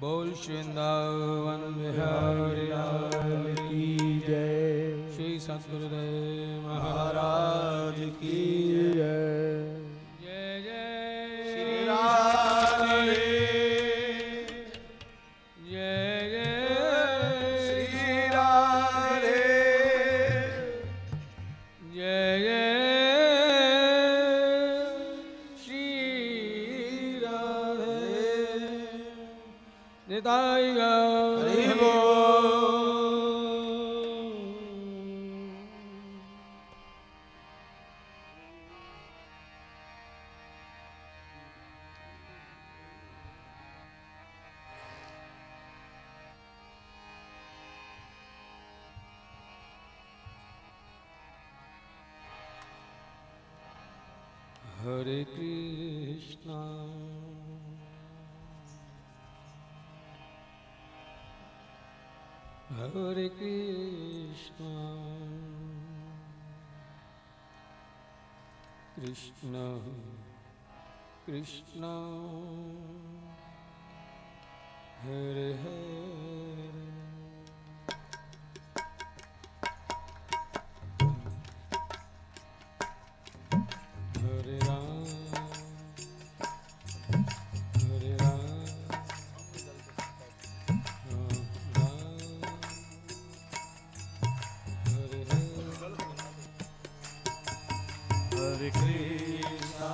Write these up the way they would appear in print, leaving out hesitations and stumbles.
बोल वृंदावन बिहारी लाल की जय। श्री सद्गुरुदेव महाराज की जय। जय जय श्री राधे। जय जय श्री राधे। जय जय श्री राधे। निताई गौर हरे कृष्णा हरे कृष्णा कृष्णा कृष्णा हरे हरे हरे राम हरे Ram Hare Krishna,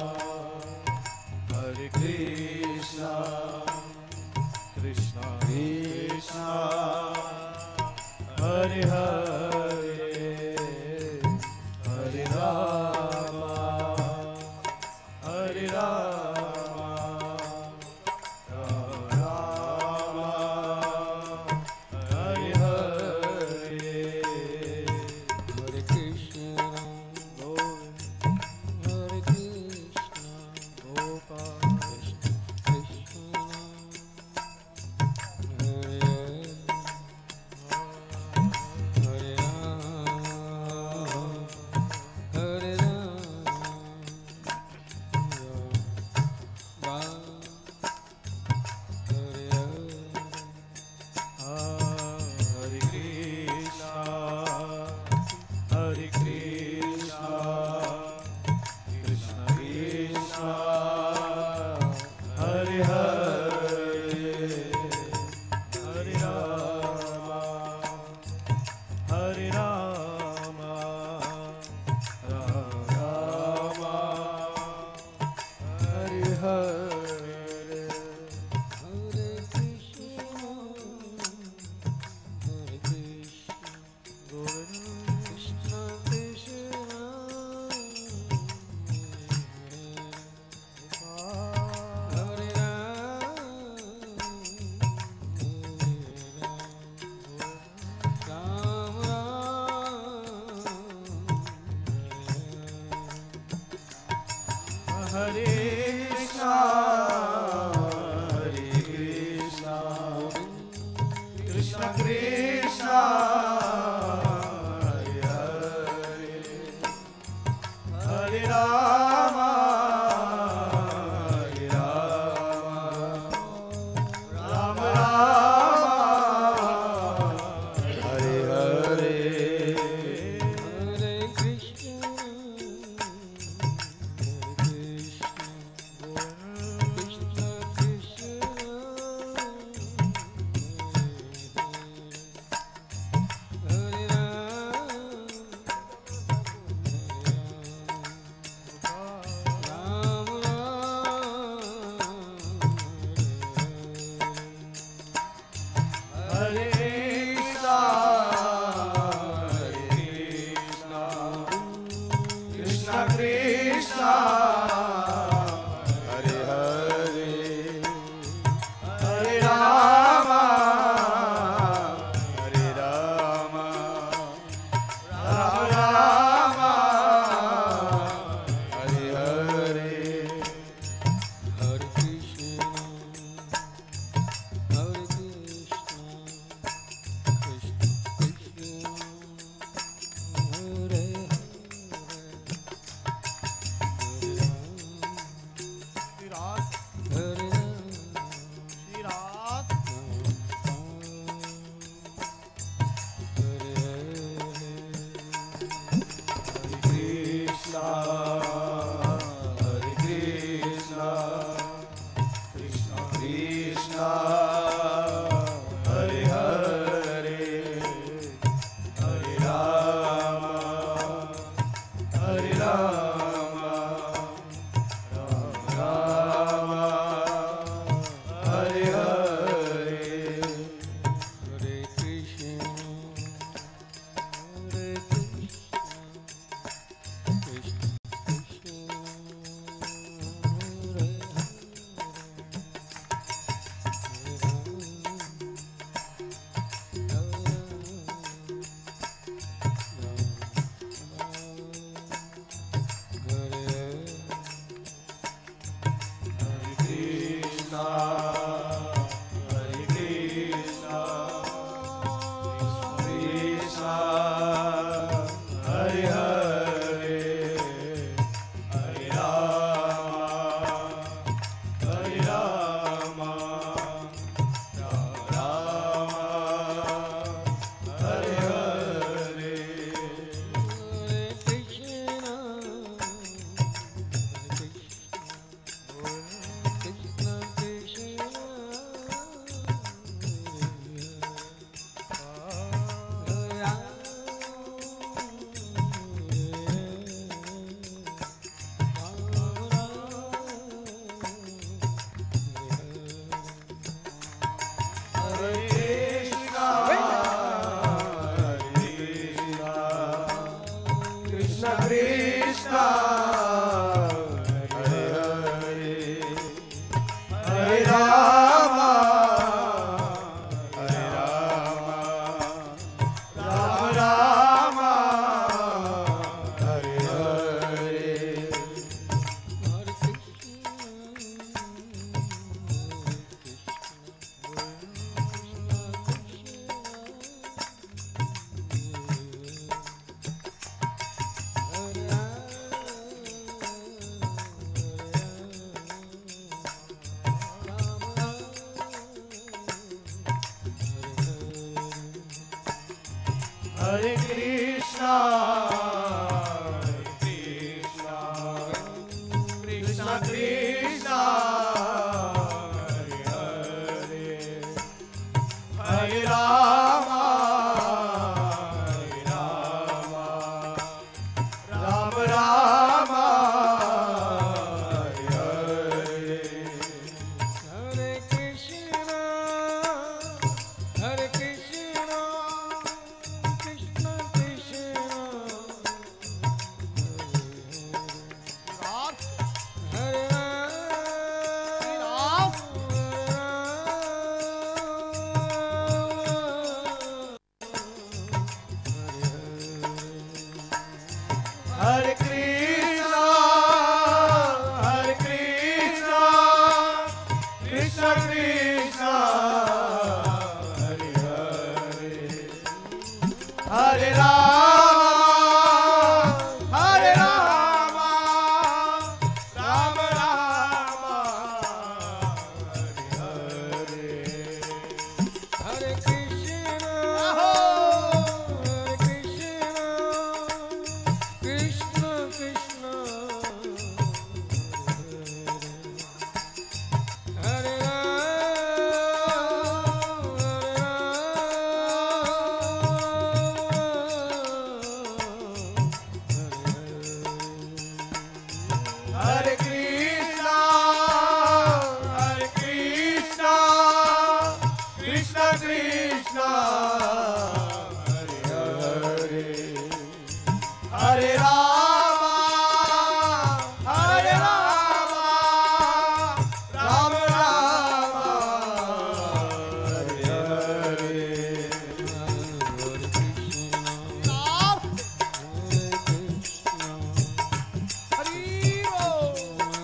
Hare Krishna, Krishna Krishna, Hare Hare, Hare Rama, Hare Rama, Rama Rama, Hare Hare, Hare Krishna Hare Krishna Gopal Krishna Hare Hare Hare Hare Hare Krishna, Hare Krishna, Krishna Krishna, Hare Hare, Hare Rama, Hare Rama, Rama Rama, Hare Hare. Hare Krishna Hare Krishna Krishna Krishna Hare Ram Ram Hare Krishna, Hare Krishna, Krishna Krishna, Hare Hare, Hare Rama, Hare Rama, Rama Rama, Hare Hare. Hare Krishna Krishna Krishna Hare Ram Ram Hare Krishna, Hare Krishna, Krishna Krishna, Hare Hare, Hare Rama, Hare Rama, Rama Rama, Hare Hare. Hare Krishna Hare Krishna Krishna Krishna Hare Hare Hare Krishna, Krishna Krishna, Hare Rama, Rama Rama, Hare Hare Krishna, Hare Krishna, Krishna Krishna, Hare Hare Krishna, Hare Krishna, Krishna Krishna, Hare Hare, Hare Rama, Hare Rama, Rama Rama, Hare Hare. Hare Krishna, Hare Krishna, Krishna Krishna, Hare Hare Krishna, Hare Krishna, Krishna Krishna, Hare Hare, Hare Rama, Hare Rama, Rama Rama, Hare Hare. Hare Krishna,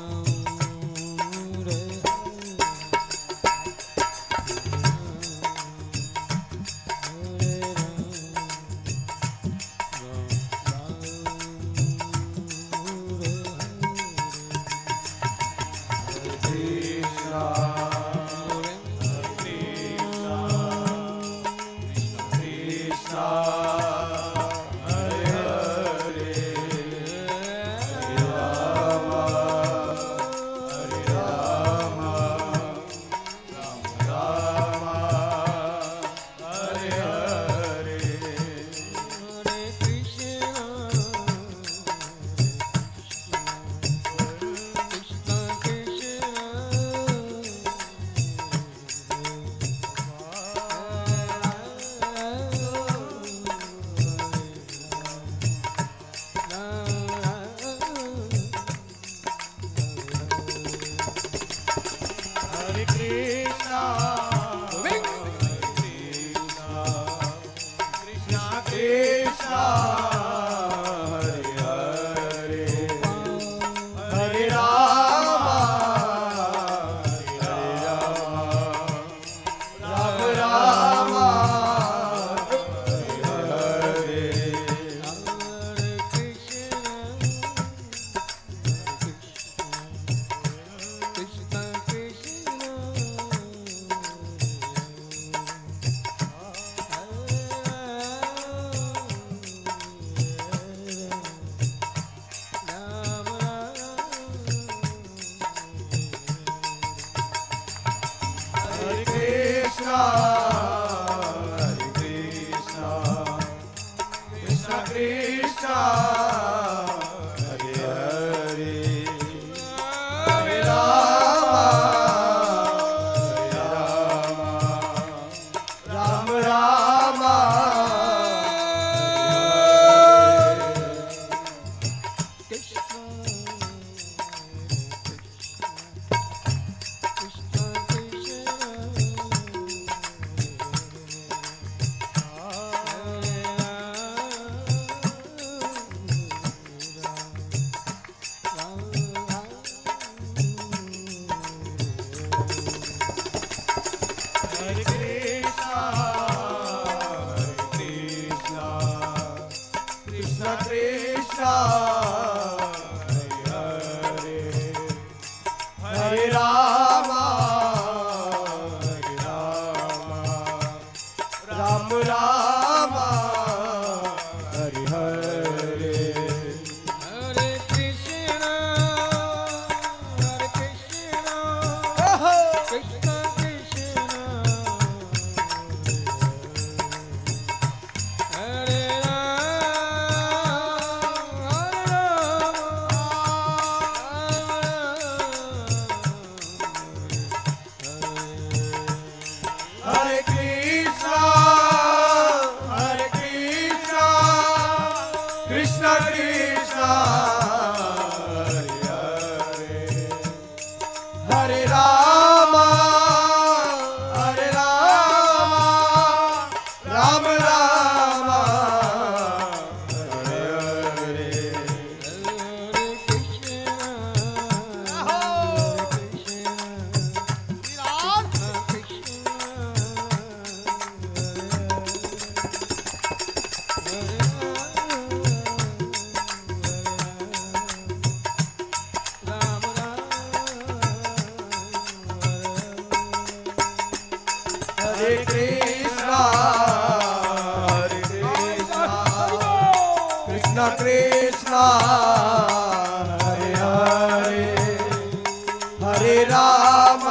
Ram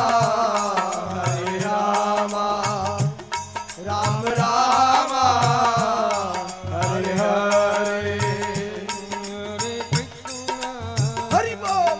Ram Ram Hare Hare Hari बोल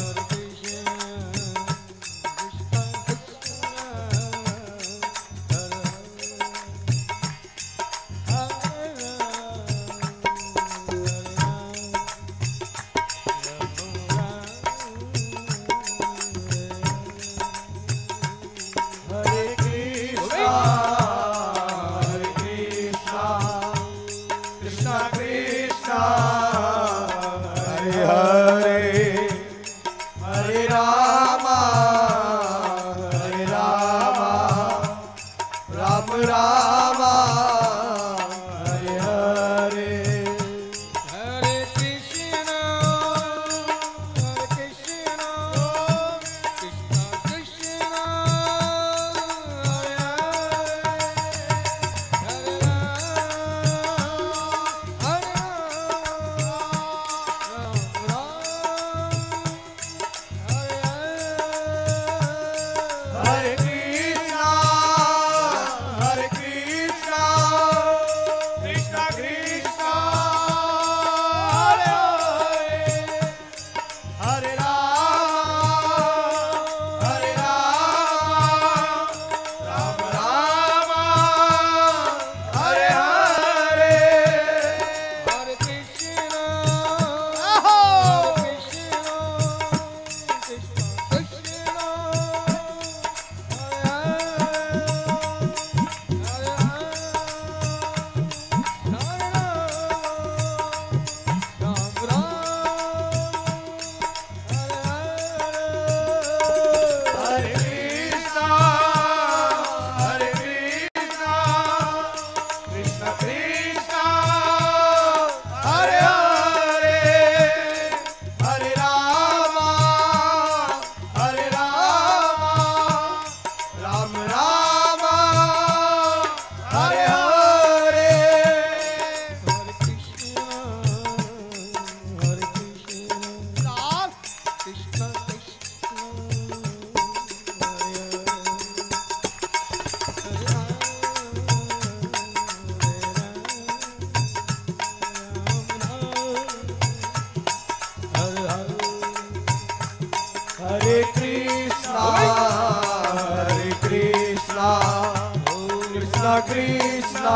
Krishna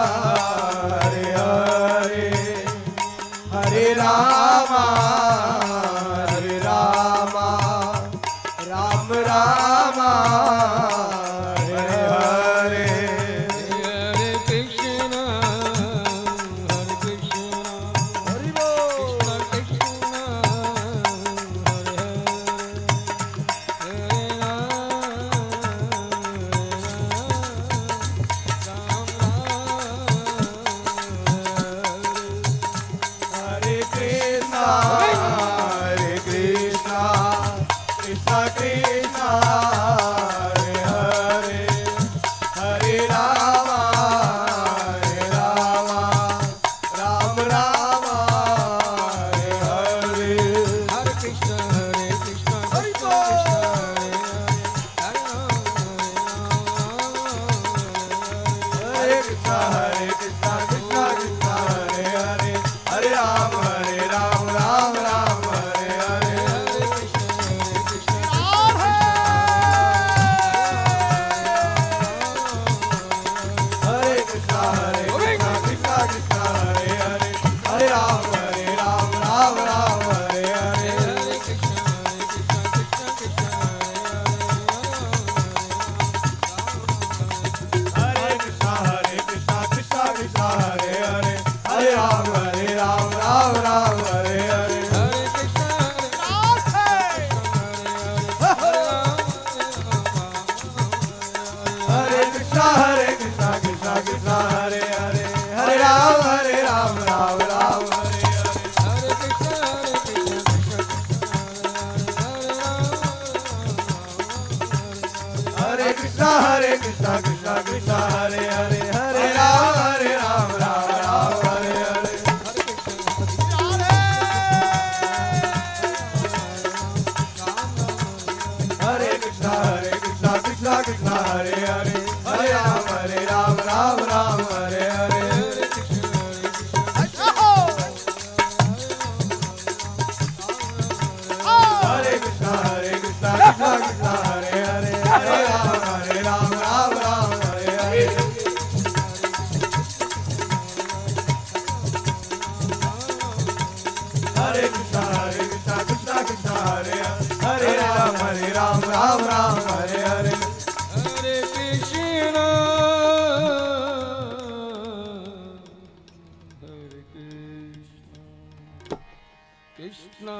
Hare Hare Hare Rama Ram Rama Hare Hare Hare Krishna Hare Krishna Krishna Hare Hare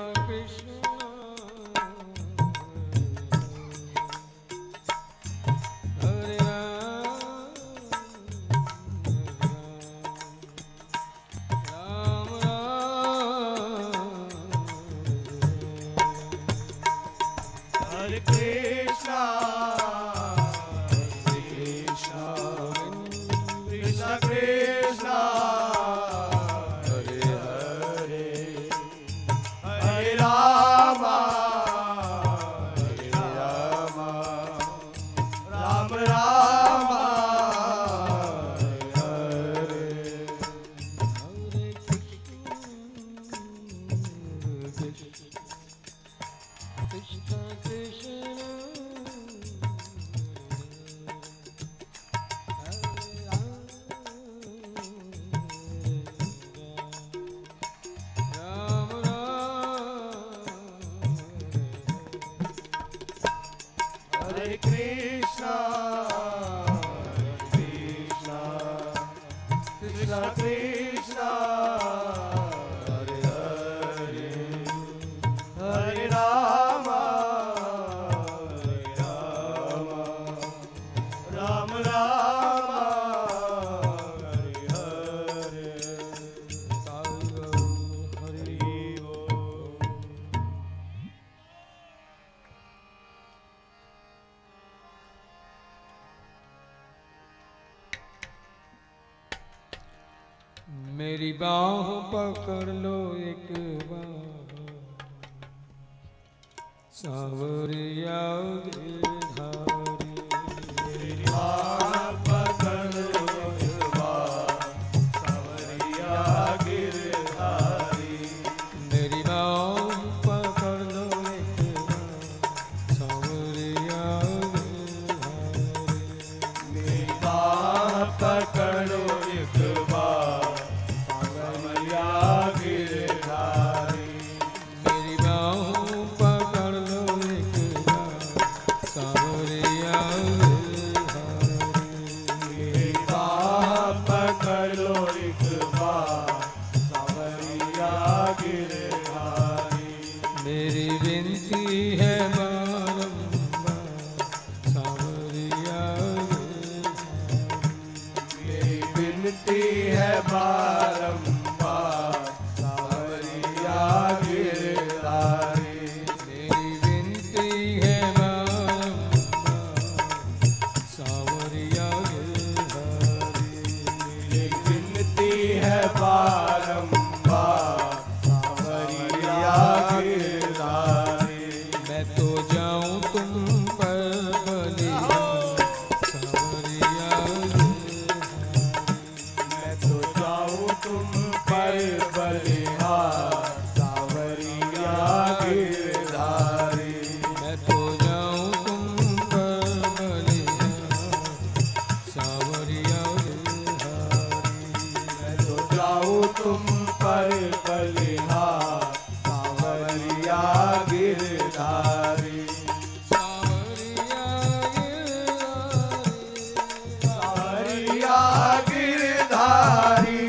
मेरी बाह पकड़ लो एक बार, सांवरिया गिरधारी। मेरी बाह पकड़ लो एक बार, सांवरिया गिरधारी। मेरी बाह पकड़ लो एक बार, सांवरिया गिरधारी। मेरी बाह पकड़ लो एक बार, मेरी विनती है बारंबार, सांवरिया मेरी विनती है बारंबार, सांवरिया गिरधारी। मेरी विनती है बारंबार, सांवरिया गिरधारी। मेरी विनती है बारंबार, सांवरिया गिरधारी। मैं तो जाऊं तुम पर बलिहार, सांवरिया मैं तो जाऊं तुम पर बलिहार, सांवरिया गिरधारी। मैं तो जाऊं तुम पर बलिहार, सांवरिया मैं तो जाऊं तुम पर बलिहार, सांवरिया गिरधारी। सांवरिया गिरधारी,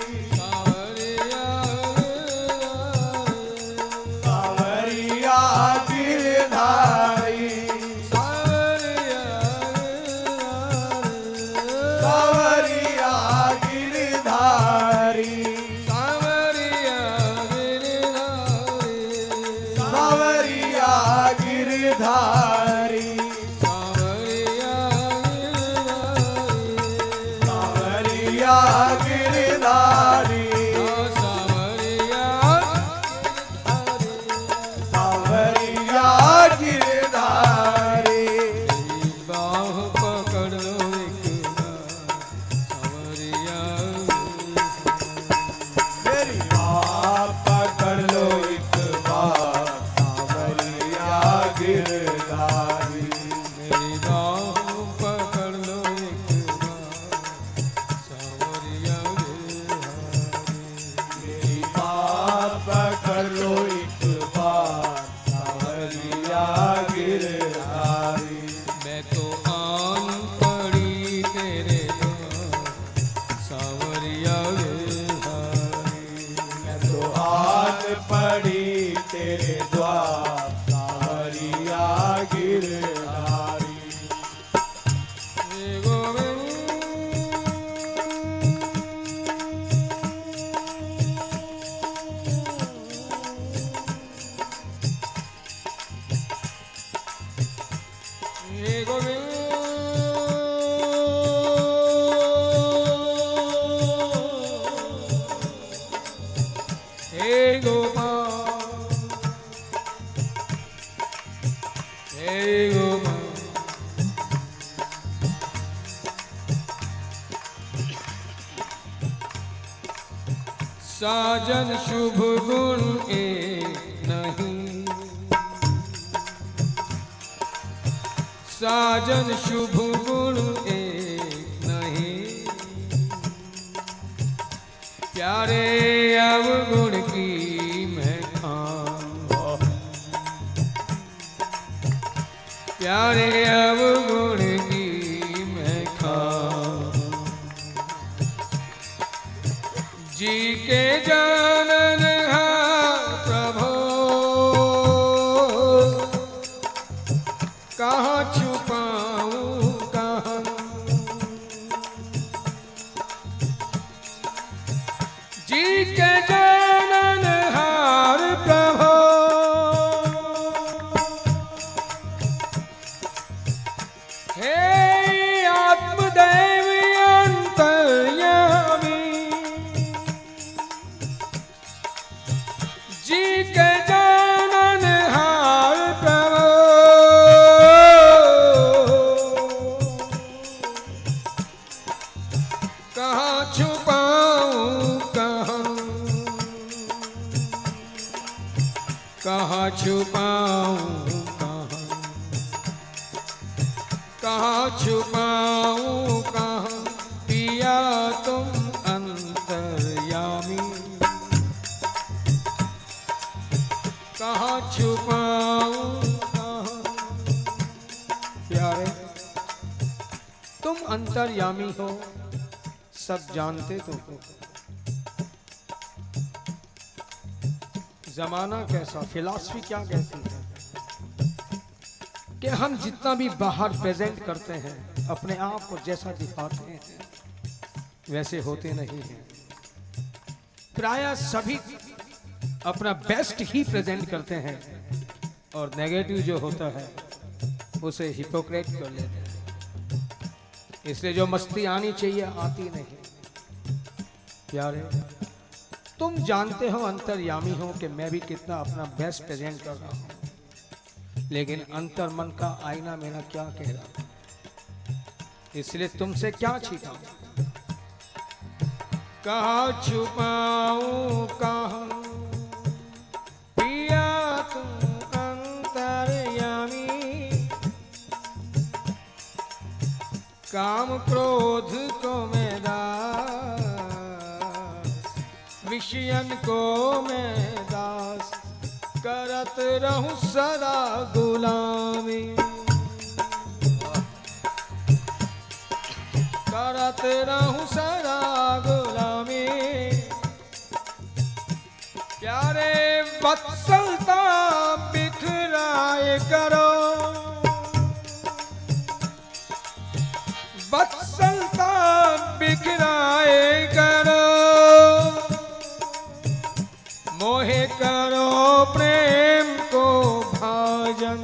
सांवरिया गिरधारी। सांवरिया गिरधारी, सांवरिया गिरधारी। सांवरिया गिरधारी, सांवरिया गिरधारी। बाह पकड़ लो एक बार, सांवरिया मेरी बाह पकड़ लो एक बार, सांवरिया गिरधारी। मेरी बाह पकड़ लो एक बार, सांवरिया गिरधारी। मेरी बाह पकड़ लो एक बार, सांवरिया गिरधारी। मैं तो आन पड़ी तेरे द्वार, सांवरिया गिरधारी। मैं तो हाथ पड़ी तेरे द्वार सावरिया गिरधारी। हे गोविंद हे गोविंद हे गोपाल हे गोपाल साजन शुभ गुण एक नहीं, साजन शुभ गुण एक नहीं, प्यारे अवगुण की मैं खाऊं, प्यारे अवगुण की मैं खाऊं, जी के जानन प्रभो कहाँ छुपाऊं कहाँ, जी के जानन हार प्रभो हे आत्मदेव अंतर्यामी, जी के जानन हार प्रभो कहाँ छुपाऊं कहाँ, कहाँ छुपाऊं कहाँ, कहाँ छुपाऊं कहाँ, पिया तुम अंतर्यामी, कहाँ छुपाऊं कहाँ। प्यारे तुम अंतर्यामी हो, सब जानते तो हो, जमाना कैसा, फिलॉसफी क्या कहती है कि हम जितना भी बाहर प्रेजेंट करते हैं अपने आप को जैसा दिखाते हैं वैसे होते नहीं हैं। प्रायः सभी अपना बेस्ट ही प्रेजेंट करते हैं और नेगेटिव जो होता है उसे हिपोक्रेट कर लेते हैं, इसलिए जो मस्ती आनी चाहिए आती नहीं। प्यारे तुम जानते हो अंतर्यामी हो कि मैं भी कितना अपना बेस्ट प्रेजेंट कर रहा हूं, लेकिन अंतर मन का आईना मेरा क्या कह रहा है, इसलिए तुमसे क्या छिपाऊं, कहाँ छुपाऊं कहाँ, पिया तुम अंतर्यामी, काम क्रोध को मैं दास, विषयन को मैं दास, करत रहूं सदा गुलामी, करत रहूं सदा गुलामी। प्यारे वत्सलता बिखराए करो, वत्सलता बिखराए करो, मोहे करो प्रेम को भाजन।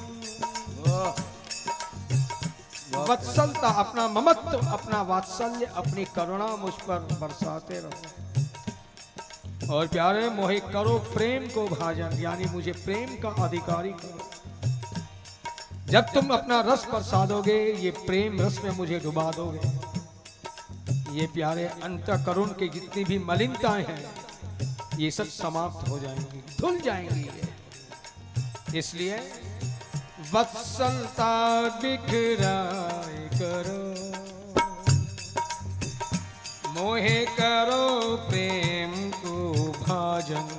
वत्सलता अपना ममत्व, अपना वात्सल्य, अपनी करुणा मुझ पर बरसाते रहो। और प्यारे मोहे करो प्रेम को भाजन, यानी मुझे प्रेम का अधिकारी करो। जब तुम अपना रस बरसाओगे, ये प्रेम रस में मुझे डुबा दोगे, ये प्यारे अंतःकरण की जितनी भी मलिनताएं हैं ये सब समाप्त हो जाएंगी, धुल जाएंगी। इसलिए वत्सलता बिखराए करो, मोहे करो प्रेम को भाजन।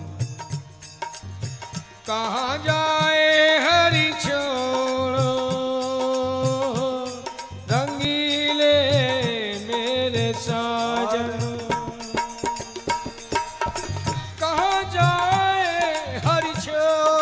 कहाँ जाए हरि छोड़ो रंगीले मेरे साजन। कहाँ जाए हरि छोड़ो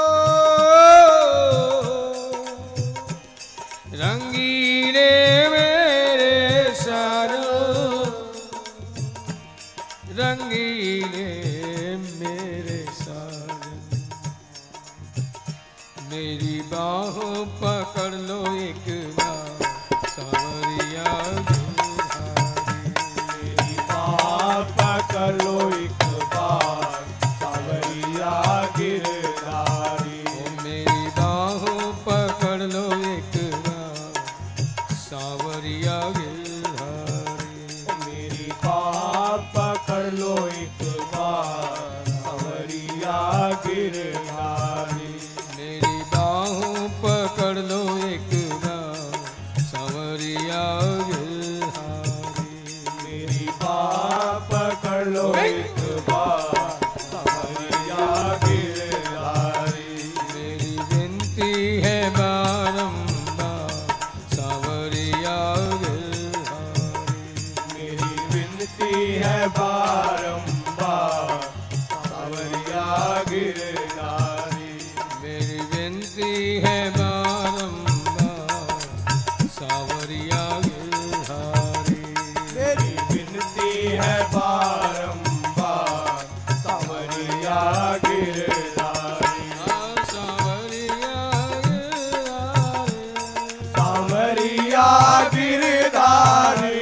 मेरी बाहों पकड़ लो एक बार सांवरिया गिरधारी। मेरी बाह पकड़ लो एक बार सांवरिया गिरधारी। मेरी बाहों पकड़ लो एक बार सांवरिया गिरधारी। मेरी बाह पकड़ लो एक बार सांवरिया गिरधारी। मेरी बाहों पकड़ लो एक बार सांवरिया गिरधारी। मेरी बाह पकड़ लो एक बार सांवरिया गिरधारी। मेरी विनती है बारंबार सांवरिया गिरधारी। मेरी विनती है बारंबार सांवरिया गिरधारी। मेरी विनती है बारंबार सांवरिया गिरधारी। मेरी विनती है बारंबार सांवरिया गिरधारी। सांवरिया गिरधारी। सांवरिया गिरधारी।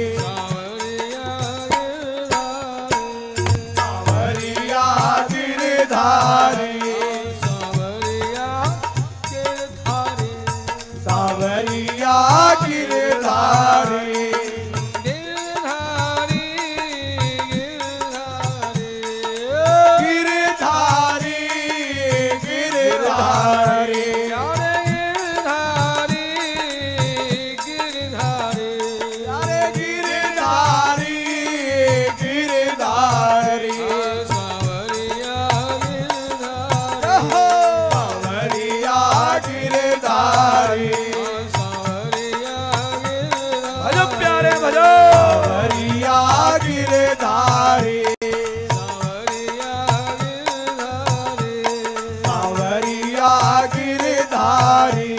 सांवरिया गिरधारी। सांवरिया गिरधारी। गिरधारी गिरधारी। अरे गिरधारी गिरधारी। सांवरिया गिरधारी। भजो प्यारे भजो। सांवरिया गिरधारी। सांवरिया गिरधारी।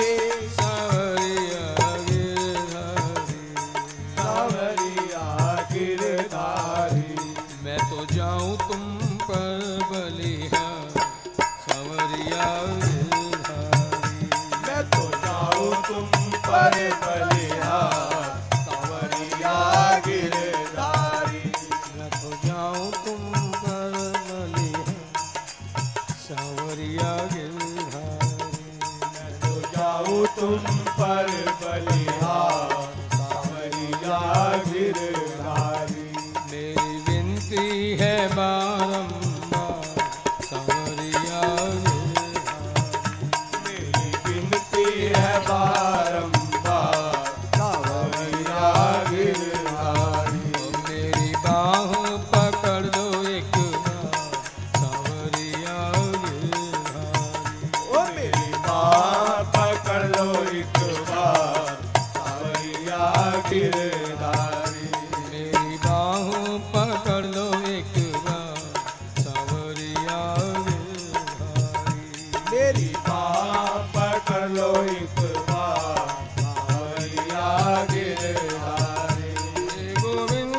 सांवरिया गिरधारी। मैं तो जाऊं तुम पर बलिहार सांवरिया गिरधारी। मैं तो जाऊं तुम पर बलिहार सांवरिया गिरधारी। मैं तो जाऊं तुम पर बलिहार सांवरिया गिरधारी। मैं तो जाऊं तुम पर बलिहार सांवरिया गिरधारी। मेरी विनती है बारंबार सांवरिया गिरधारी। मेरी विनती है बारंबार सांवरिया गिरधारी। मेरी बाहों पकड़ लो एक बार सांवरिया गिरधारी। ओ मेरी बाह पकड़ लो एक बार सांवरिया गिरधारी। मेरी बाहों पकड़ लो एक बार सांवरिया गिरधारी। मेरी बाह पकड़ लो एक बार सांवरिया गिरधारी। हे गोविंद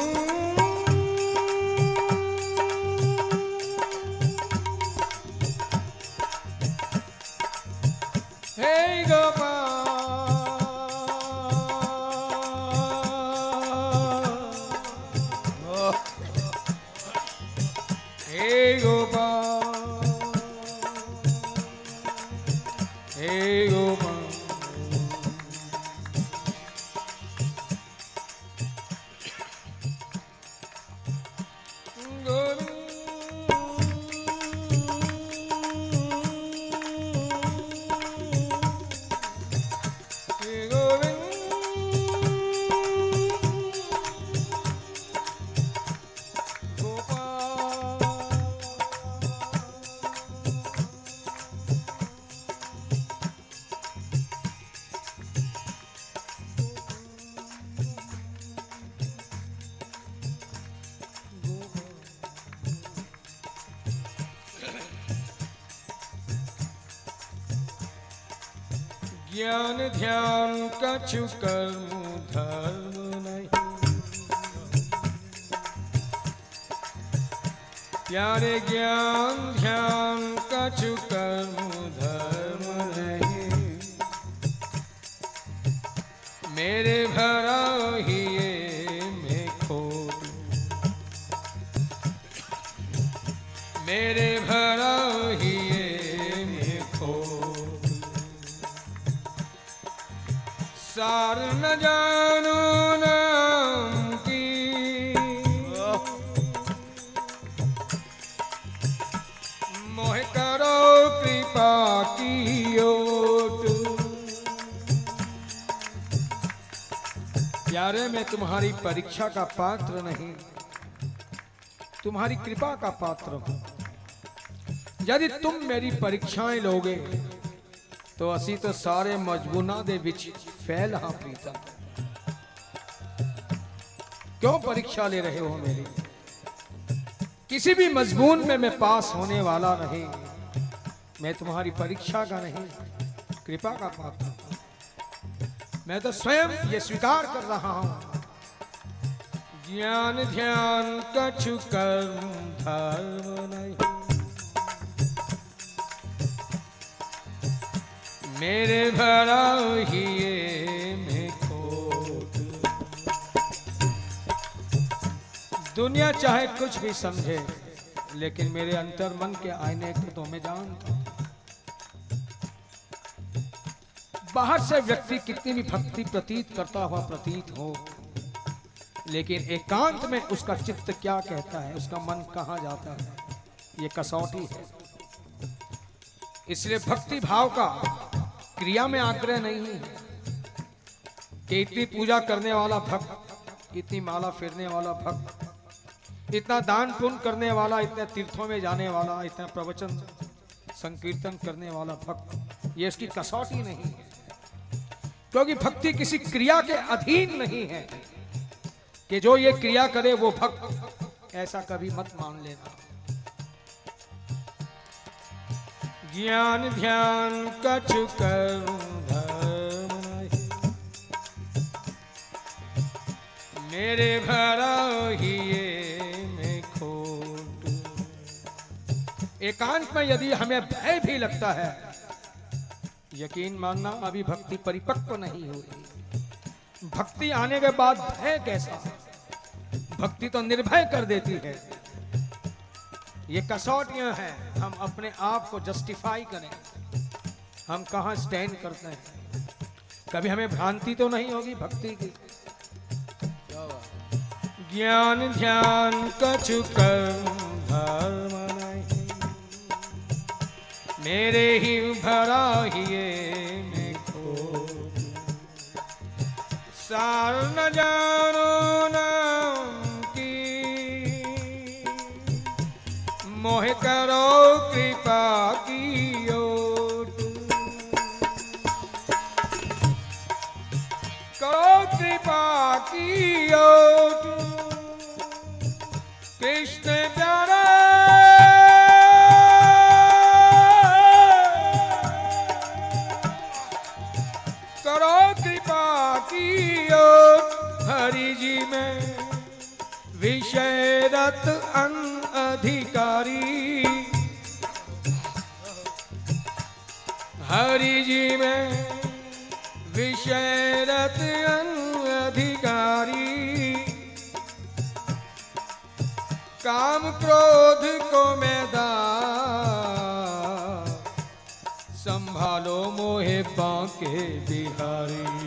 हे गोपाल। हे गोपाल। हे गोपाल। ज्ञान ध्यान कछु कर्म धर्म नहीं। प्यारे ज्ञान ध्यान कछु कर्म धर्म सार न जानो नाम की, मोह करो कृपा की ओट। प्यारे, मैं तुम्हारी परीक्षा का पात्र नहीं, तुम्हारी कृपा का पात्र हूं। यदि तुम मेरी परीक्षाएं लोगे तो असी तो सारे मजबूना दे विच फैल हाँ प्रीतम। क्यों परीक्षा ले रहे हो मेरी? किसी भी मजबून में मैं पास होने वाला नहीं। मैं तुम्हारी परीक्षा का नहीं, कृपा का पात्र हूं। मैं तो स्वयं ये स्वीकार कर रहा हूं, ज्ञान ध्यान कछु कर्म धर्म नहीं, मेरे भरा ही में खोट। दुनिया चाहे कुछ भी समझे, लेकिन मेरे अंतर मन के आईने को तो मैं जानता हूं। बाहर से व्यक्ति कितनी भी भक्ति प्रतीत करता हुआ प्रतीत हो, लेकिन एकांत में उसका चित्त क्या कहता है, उसका मन कहां जाता है, ये कसौटी है। इसलिए भक्ति भाव का क्रिया में आग्रह नहीं है कि इतनी पूजा करने वाला भक्त, इतनी माला फेरने वाला भक्त, इतना दान पुण्य करने वाला, इतने तीर्थों में जाने वाला, इतना प्रवचन संकीर्तन करने वाला भक्त, ये इसकी कसौटी नहीं है। क्योंकि भक्ति किसी क्रिया के अधीन नहीं है कि जो ये क्रिया करे वो भक्त, ऐसा कभी मत मान लेना। ज्ञान ध्यान कछु कर्म धर्म नहीं, मेरे भरा ही में खोट। एकांत में यदि हमें भय भी लगता है, यकीन मानना अभी भक्ति परिपक्व नहीं हुई। भक्ति आने के बाद भय कैसा? भक्ति तो निर्भय कर देती है। ये कसौटियां हैं, हम अपने आप को जस्टिफाई करें, हम कहां स्टैंड करते हैं। कभी हमें भ्रांति तो नहीं होगी भक्ति की। ज्ञान ध्यान कछु कर्म धर्म नहीं, मेरे ही भरा ही में खोट। सार न जानो नाम की, मोह करो कृपा की ओट। करो कृपा की ओट, कृष्ण प्यारा करो कृपा की ओट। हरि जी में विषयरत अधिकारी, हरि जी में विषयरत अधिकारी। काम क्रोध को मैदा संभालो मोहे बांके बिहारी।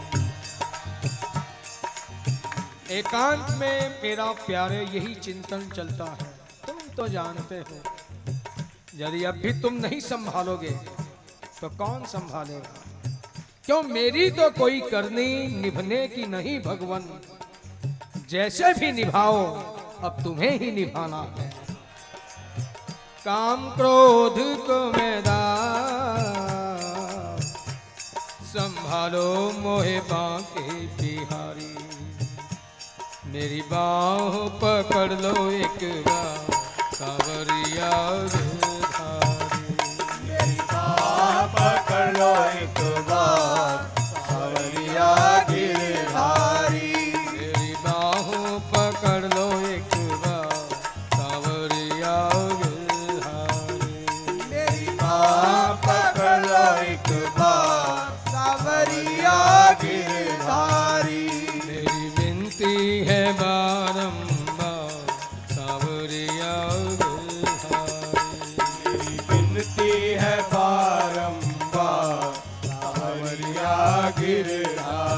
एकांत में मेरा प्यारे यही चिंतन चलता है। तुम तो जानते हो, यदि अब भी तुम नहीं संभालोगे तो कौन संभालेगा? क्यों मेरी तो कोई करनी निभने की नहीं भगवन, जैसे भी निभाओ अब तुम्हें ही निभाना है। काम क्रोध को मैदान संभालो मोहे बांके बिहारी। मेरी बाहों पकड़ लो एक बार कांवरिया धारी। मेरी बाह पकड़ लो एक बार कांवरिया गिरधारी। मेरी बाहों पकड़ लो एक बार कांवरिया गिरधारी। मेरी बाह पकड़ लो एक बार कांवरिया गिरधारी। मेरी विनती है बारंबार कांवरिया गिरधारी। मेरी विनती है बारंबार कांवरिया गिरधारी।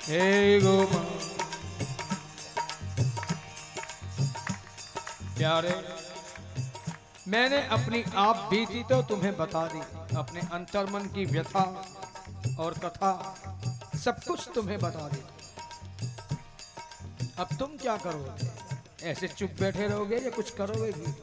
हे गोपाल। प्यारे, मैंने अपनी आप बीती तो तुम्हें बता दी, अपने अंतर्मन की व्यथा और कथा सब कुछ तुम्हें बता दी। अब तुम क्या करोगे? ऐसे चुप बैठे रहोगे या कुछ करोगे भी?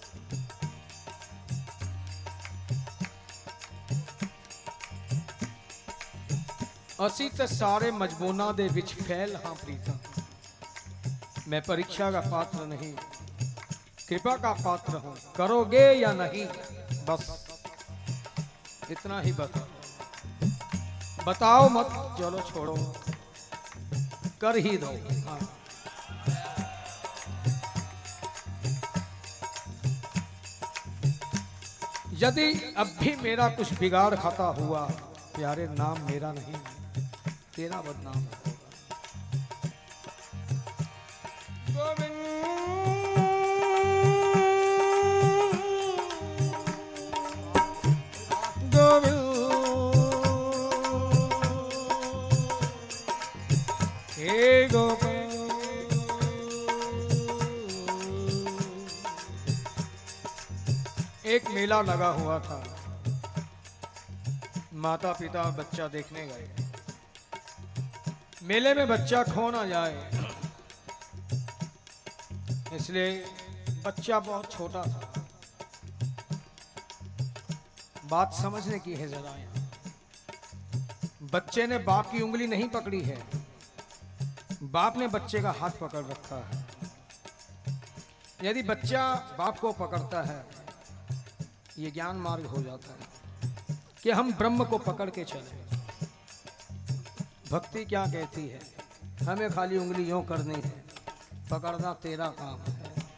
असी तो सारे मजबूना दे विच फैल हाँ प्रीता। मैं परीक्षा का पात्र नहीं, कृपा का पात्र हूं। करोगे या नहीं, बस इतना ही बताओ मत। चलो छोड़ो, कर ही दो। हाँ। यदि अब भी मेरा कुछ बिगाड़ खाता हुआ, प्यारे, नाम मेरा नहीं, तेरा बदनाम होगा। गोविंद हे गोपाल। एक मेला लगा हुआ था, माता पिता और बच्चा देखने गए। मेले में बच्चा खो ना जाए, इसलिए बच्चा बहुत छोटा था। बात समझने की है जरा। यहाँ बच्चे ने बाप की उंगली नहीं पकड़ी है, बाप ने बच्चे का हाथ पकड़ रखा है। यदि बच्चा बाप को पकड़ता है, ये ज्ञान मार्ग हो जाता है कि हम ब्रह्म को पकड़ के चले। भक्ति क्या कहती है? हमें खाली उंगली यूं करनी है, पकड़ना तेरा काम है।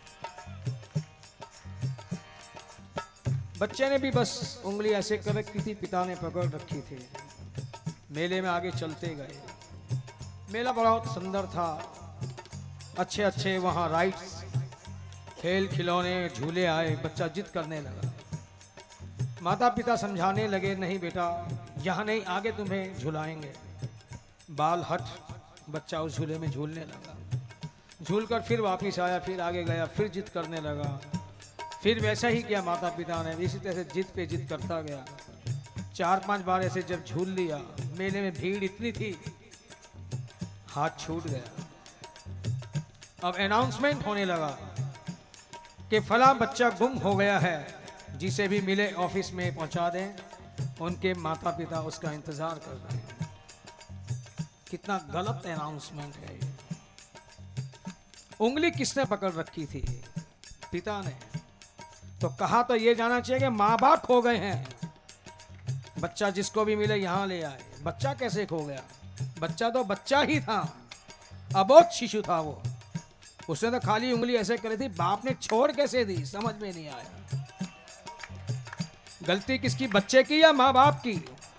बच्चे ने भी बस उंगली ऐसे कर रखी थी, पिता ने पकड़ रखी थी। मेले में आगे चलते गए। मेला बहुत सुंदर था, अच्छे अच्छे वहाँ राइड्स, खेल खिलौने, झूले आए। बच्चा जिद करने लगा। माता पिता समझाने लगे, नहीं बेटा यहाँ नहीं, आगे तुम्हें झुलाएंगे। बाल हट, बच्चा उस झूले में झूलने लगा। झूल कर फिर वापिस आया, फिर आगे गया, फिर जिद करने लगा। फिर वैसा ही किया माता पिता ने, इसी तरह से जिद पे जिद करता गया। 4-5 बार ऐसे जब झूल लिया, मेले में भीड़ इतनी थी, हाथ छूट गया। अब अनाउंसमेंट होने लगा कि फला बच्चा गुम हो गया है, जिसे भी मिले ऑफिस में पहुंचा दें। उनके माता पिता उसका इंतजार कर रहे हैं। कितना गलत अनाउंसमेंट है ये। उंगली किसने पकड़ रखी थी? पिता ने। तो कहा तो ये जाना चाहिए कि माँ बाप खो गए हैं, बच्चा जिसको भी मिले यहाँ ले आए। बच्चा कैसे खो गया? बच्चा तो बच्चा ही था, अबोध शिशु था वो। उसने तो खाली उंगली ऐसे करी थी, बाप ने छोड़ कैसे दी, समझ में नहीं आया। गलती किसकी, बच्चे की या माँ बाप की?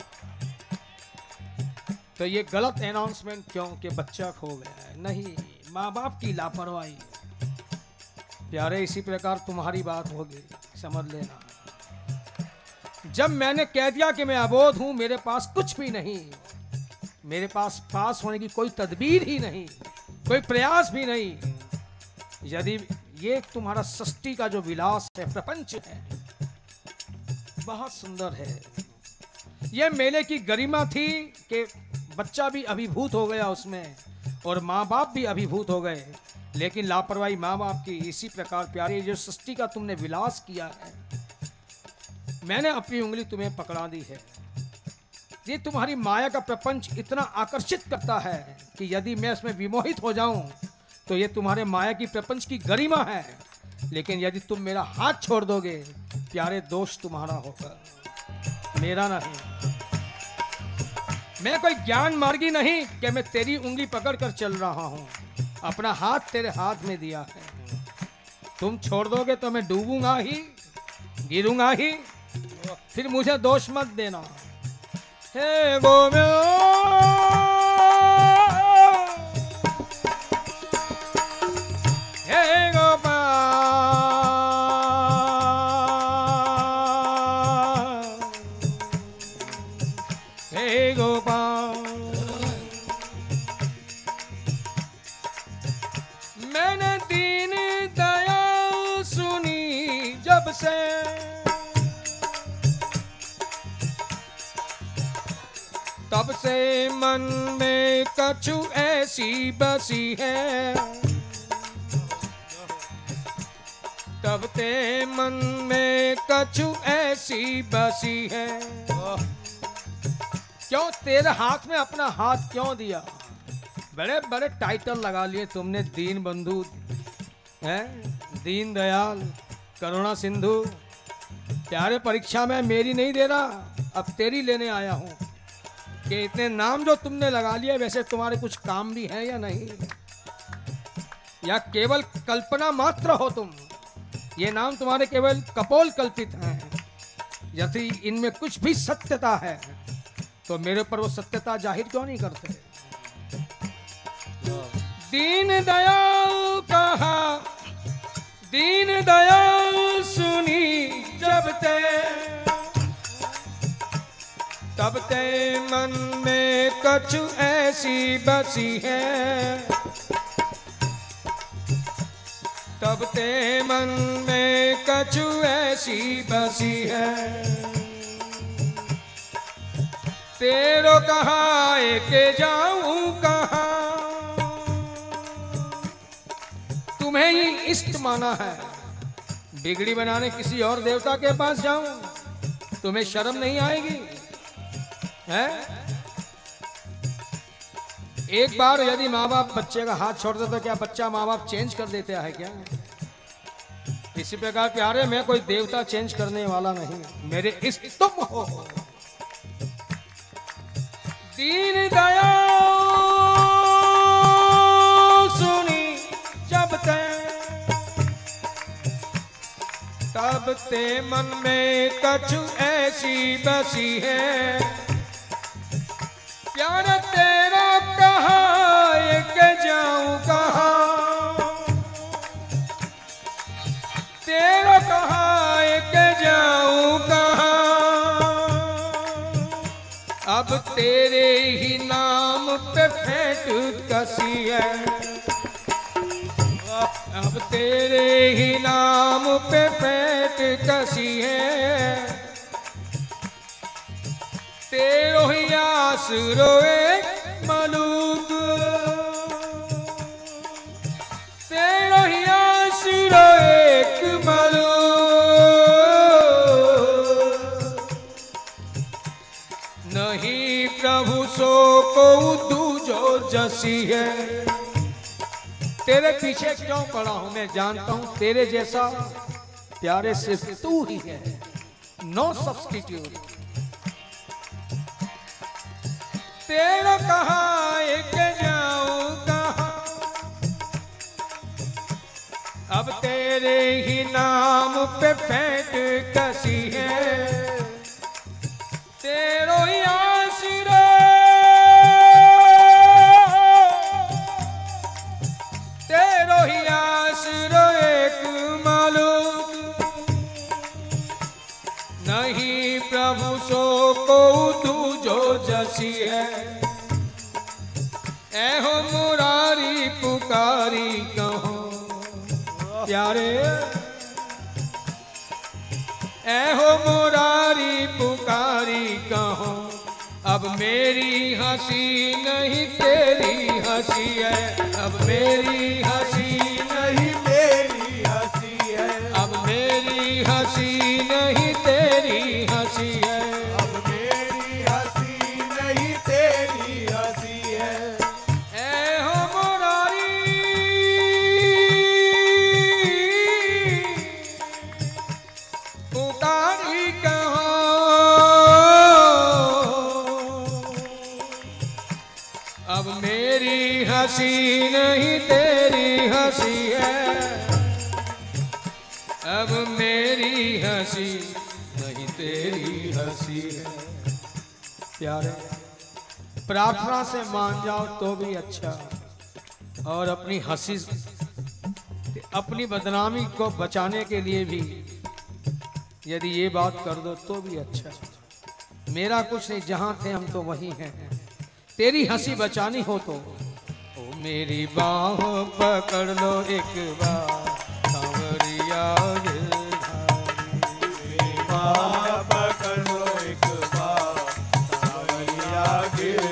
तो ये गलत अनाउंसमेंट क्यों कि बच्चा खो गया है? नहीं, माँ बाप की लापरवाही। प्यारे, इसी प्रकार तुम्हारी बात होगी, समझ लेना। जब मैंने कह दिया कि मैं अबोध हूं, मेरे पास कुछ भी नहीं, मेरे पास पास होने की कोई तदबीर ही नहीं, कोई प्रयास भी नहीं। यदि ये तुम्हारा सृष्टि का जो विलास है, प्रपंच है, बहुत सुंदर है। ये मेले की गरिमा थी कि बच्चा भी अभिभूत हो गया उसमें, और माँ बाप भी अभिभूत हो गए। लेकिन लापरवाही माँ बाप की। इसी प्रकार प्यारे, जो सृष्टि का तुमने विलास किया है, मैंने अपनी उंगली तुम्हें पकड़ा दी है। ये तुम्हारी माया का प्रपंच इतना आकर्षित करता है कि यदि मैं इसमें विमोहित हो जाऊं तो ये तुम्हारे माया की प्रपंच की गरिमा है। लेकिन यदि तुम मेरा हाथ छोड़ दोगे, प्यारे, दोष तुम्हारा होगा, मेरा नहीं। मैं कोई ज्ञान मार्गी नहीं कि मैं तेरी उंगली पकड़ कर चल रहा हूं। अपना हाथ तेरे हाथ में दिया है। तुम छोड़ दोगे तो मैं डूबूंगा ही, गिरूंगा ही। फिर मुझे दोष मत देना। हे गोविंद, हे गोपाल, हे गोपाल, तब से मन में कछु ऐसी बसी है, तब ते मन में कछु ऐसी बसी है। क्यों तेरे हाथ में अपना हाथ क्यों दिया? बड़े बड़े टाइटल लगा लिए तुमने, दीन बंधु है, दीन दयाल, करुणा सिंधु। प्यारे परीक्षा में मेरी नहीं दे रहा, अब तेरी लेने आया हूं कि इतने नाम जो तुमने लगा लिए वैसे तुम्हारे कुछ काम भी है या नहीं, या केवल कल्पना मात्र हो तुम? ये नाम तुम्हारे केवल कपोल कल्पित हैं। यदि इनमें कुछ भी सत्यता है तो मेरे पर वो सत्यता जाहिर क्यों नहीं करते? दीन दयाल कहा, दीन दयाल सुनी जब ते, तब ते मन में कछु ऐसी बसी है, तब ते मन में कछु ऐसी बसी है। तेरो कहा के जाऊं कहाँ, तुम्हें ही इष्ट माना है, बिगड़ी बनाने किसी और देवता के पास जाऊं? तुम्हें शर्म नहीं आएगी है? एक बार यदि माँ बाप बच्चे का हाथ छोड़ दे तो क्या बच्चा माँ बाप चेंज कर देते है क्या? इसी प्रकार प्यारे, मैं कोई देवता चेंज करने वाला नहीं, मेरे इष्ट तुम हो। दीन दयाल सुनी जब ते, तब ते मन में कछु ऐसी बसी है। प्यार तेरा कहा के जाऊं कहाँ, तेरा कहा के जाऊं कहाँ, अब तेरे ही नाम पे फेंट कसी है, अब तेरे ही नाम पे फेंट कसी है। तेरो ही आस रोए मलूक, तेरो ही आस रोए मलूक, नहीं प्रभु सो को दूजो जसी है। तेरे पीछे क्यों पड़ा हूं? मैं जानता हूं तेरे जैसा प्यारे सिर्फ तू ही है, नो सब्स्टिट्यूट। तेरा कहा एक जाऊं कहाँ, अब तेरे ही नाम पे फेंट कसी है। तेरो ही आसरा, तेरो ही आसरा एक मालूम, नहीं प्रभु सो को दूजो जसी है। ऐहो मुरारी पुकारी कहो प्यारे, ऐहो मुरारी पुकारी कहो, अब मेरी हंसी नहीं तेरी हंसी है, अब मेरी हंसी नहीं तेरी हंसी है, अब मेरी हंसी नहीं तेरी हंसी है, अब मेरी हंसी नहीं तेरी हंसी है। ऐहो मुरारी पुकारी कहो, अब मेरी हंसी नहीं तेरी हंसी है, अब मेरी हंसी नहीं तेरी हंसी है। प्यारे, प्रार्थना से मान जाओ तो भी अच्छा, और अपनी हंसी, अपनी बदनामी को बचाने के लिए भी यदि ये बात कर दो तो भी अच्छा। मेरा कुछ नहीं, जहां थे हम तो वहीं हैं। तेरी हंसी बचानी हो तो ओ मेरी बाह पकड़ लो एक बार, सांवरिया पकड़ लो एक बार, सांवरिया गिरधारी।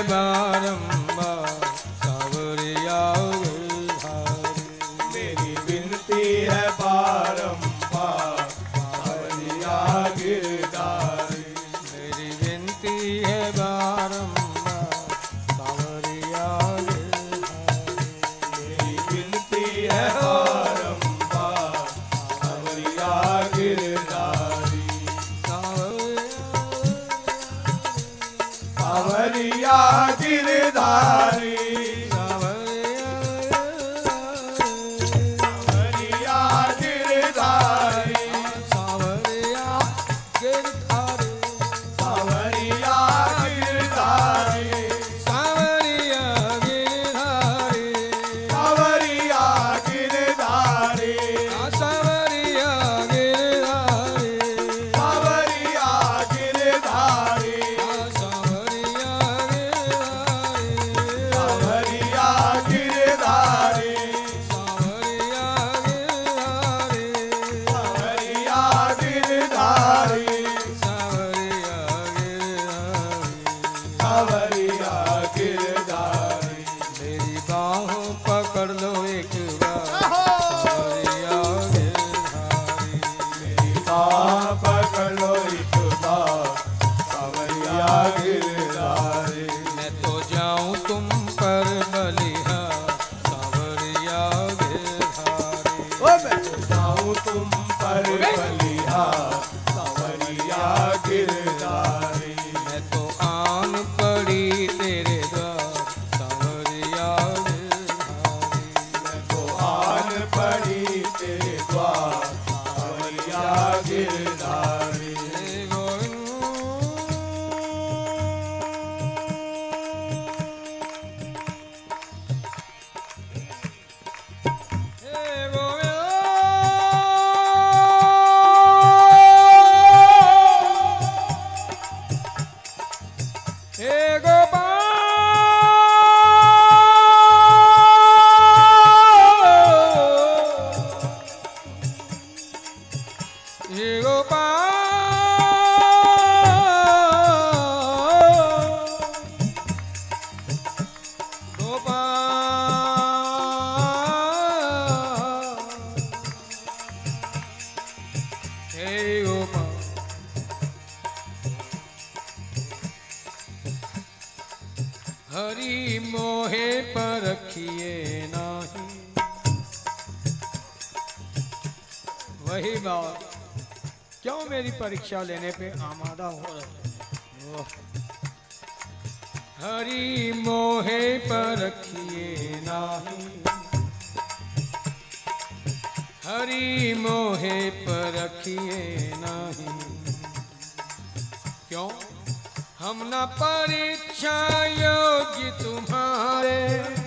बारंबार सावरिया गिरधारी। मेरी विनती है बारंबार सावरिया गिरधारी। मेरी विनती है बारंबार सावरिया गिरधारी। मेरी विनती है बारंबार सावरिया गिरधारी। सावरिया गिरधारी। सावरिया गिरधारी। सावरिया गिरधारी। सावरिया गिरधारी। सावरिया गिरधारी। सावरिया गिरधारी। सावरिया गिरधारी। सावरिया गिरधारी। सावरिया गिरधारी। सावरिया गिरधारी। सावरिया सावरिया गिरधारी। गिरधारी। सावरिया गिरधारी। सावरिया गिरधारी। मेरी बाहों पकड़ लो एक बार सावरिया गिरधारी। मेरी बाह पकड़ लो एक बार सावरिया गिरधारी। मैं तो जाऊं तुम पर बलिहार सावरिया गिरधारी। ओ मैं जाऊं तुम पर बलिहार सावरिया गिरधारी। मैं तो आन पड़ी तेरे द्वार सावरिया गिरधारी। मैं तो आन पड़ी तेरे द्वार सावरिया गिरधारी। हे गोविंद हे गोविंद हे गोपाल हे गोपाल हरि मोहे पर रखिए नाही। वही बात, क्यों मेरी परीक्षा लेने पे आमादा हो रहे हो? हरि मोहे पर रखिए नाही। हरि मोहे पर रखिए नाही। क्यों? हम न परीक्षा योग्य तुम्हारे।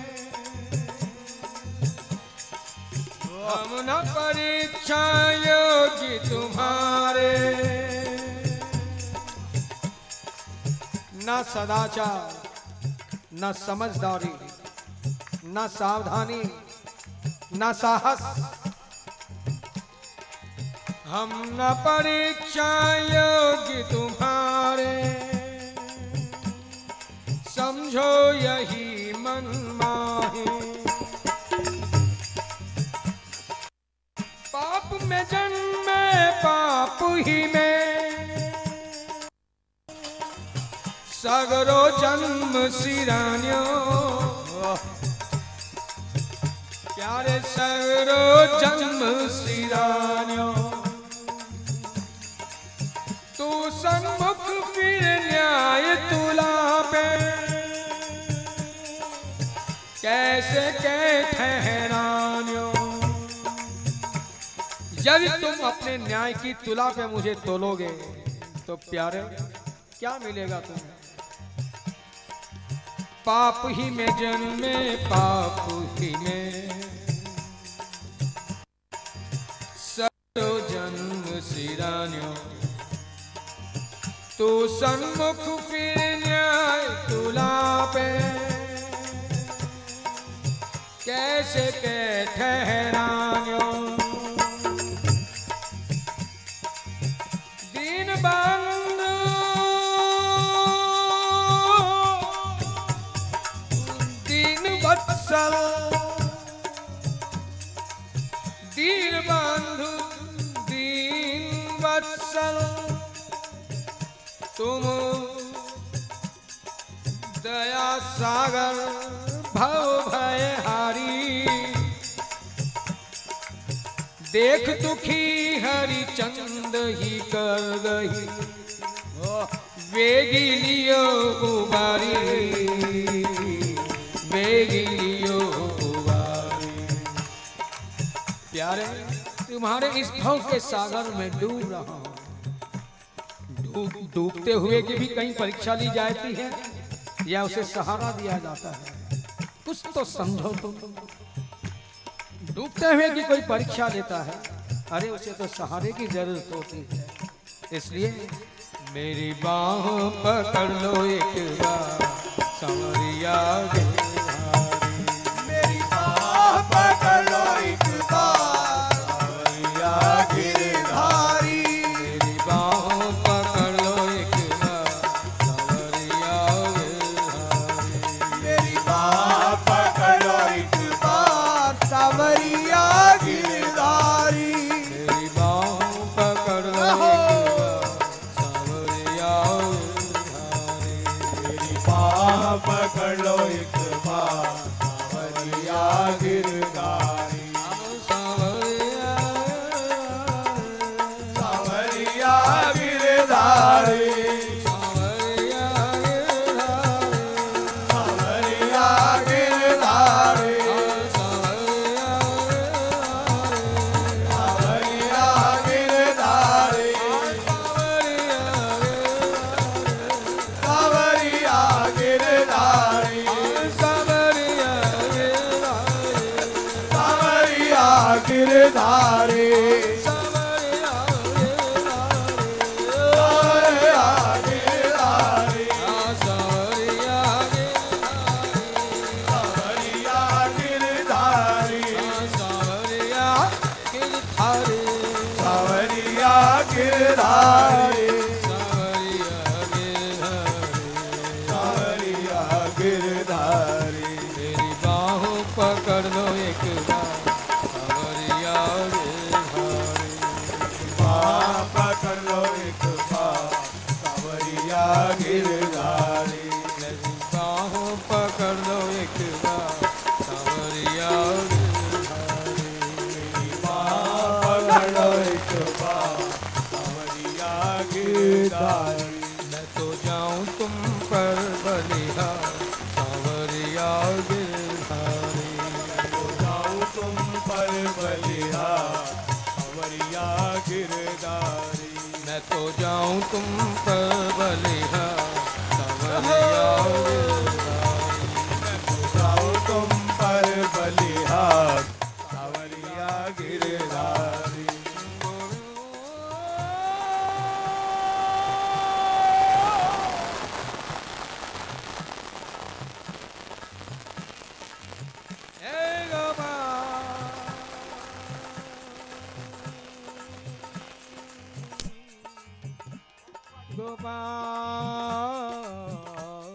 हम न परीक्षा योग्य तुम्हारे। न सदाचार, न समझदारी, न सावधानी, न साहस। हम न परीक्षा योग्य तुम्हारे। समझो यही मन माहे। पाप में जन्मे पाप ही में सगरो जन्म सिरान्यो। प्यारे सगरो जन्म सिरान्यो। तू सन्मुख फिर न्याय तुला पे कैसे के ठहरान्यो। यदि तुम अपने न्याय की तुला पे मुझे तोलोगे तो प्यारे क्या मिलेगा तुम्हें? पाप ही में जन्मे पाप ही में सरो जन्म सिरान्यो। तू सन्मुख फिर न्याय तुला पे कैसे के ठहरान्यो। दीन बंधु वत्सल दीन बंधु दीन वत्सल तुम दया सागर भव भय हारी देख दुखी हरि चंद ही कर गई वेगी लियो उबारी वेगी लियो उबारी। प्यारे तुम्हारे इस भव के सागर में डूब रहा हूं। डूबते हुए की भी कहीं परीक्षा ली जाती है या उसे सहारा दिया जाता है? कुछ तो समझो तुम। डूबते हुए की कोई परीक्षा लेता है, अरे उसे तो सहारे की जरूरत होती है। इसलिए मेरी बाह पकड़ लो एक बार सांवरिया गिरधारी। मेरी बाह पकड़ लो एक बार सांवरिया गिरधारी। मेरी बाह पकड़ लो एक बार सांवरिया गिरधारी। मेरी बाह पकड़ लो एक बार सांवरिया गिरधारी। मेरी बाह पकड़ लो पकड़ लो एक बार सांवरिया गिरधारी। सांवरिया सांवरिया गिरधारी। सांवरिया सांवरिया गिरधारी। सांवरिया गिरधारी। सांवरिया गिरधारी। गिरधारी। गिरधारी। मेरी बाहों पकड़ लो एक बार सांवरिया गिरधारी। बाह पकड़ लो एक बार सांवरिया गिरधारी। मेरी बाहों पकड़ लो एक बार सांवरिया गिरधारी। बाह पकड़ लो एक बार सांवरिया गिरधारी। मैं तो जाऊं तुम पर बलिहार सांवरिया गिरधारी। तो जाऊं तुम पर बलिहार सांवरिया गिरधारी। मैं तो जाऊं तुम पर बलिहार सांवरिया गिरधारी। मैं तो जाऊं तुम पर बलिहार सांवरिया गिरधारी। हे गोपाल गोपाल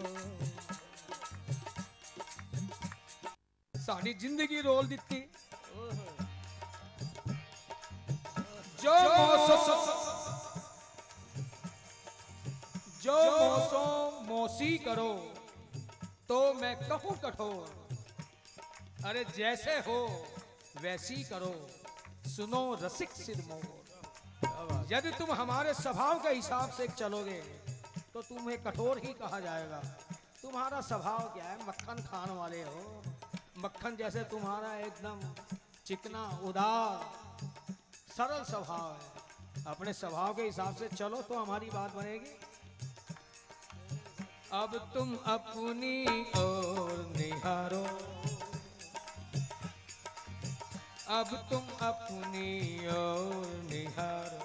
साड़ी जिंदगी रोल दी जो मौसम मौसी करो तो मैं कहूं कठोर। अरे जैसे हो वैसी करो सुनो रसिक सिरमौर। यदि तुम हमारे स्वभाव के हिसाब से चलोगे तो तुम्हें कठोर ही कहा जाएगा। तुम्हारा स्वभाव क्या है? मक्खन खाने वाले हो। मक्खन जैसे तुम्हारा एकदम चिकना उदार सरल स्वभाव है। अपने स्वभाव के हिसाब से चलो तो हमारी बात बनेगी। अब तुम अपनी ओर निहारो। अब तुम अपनी ओर निहारो।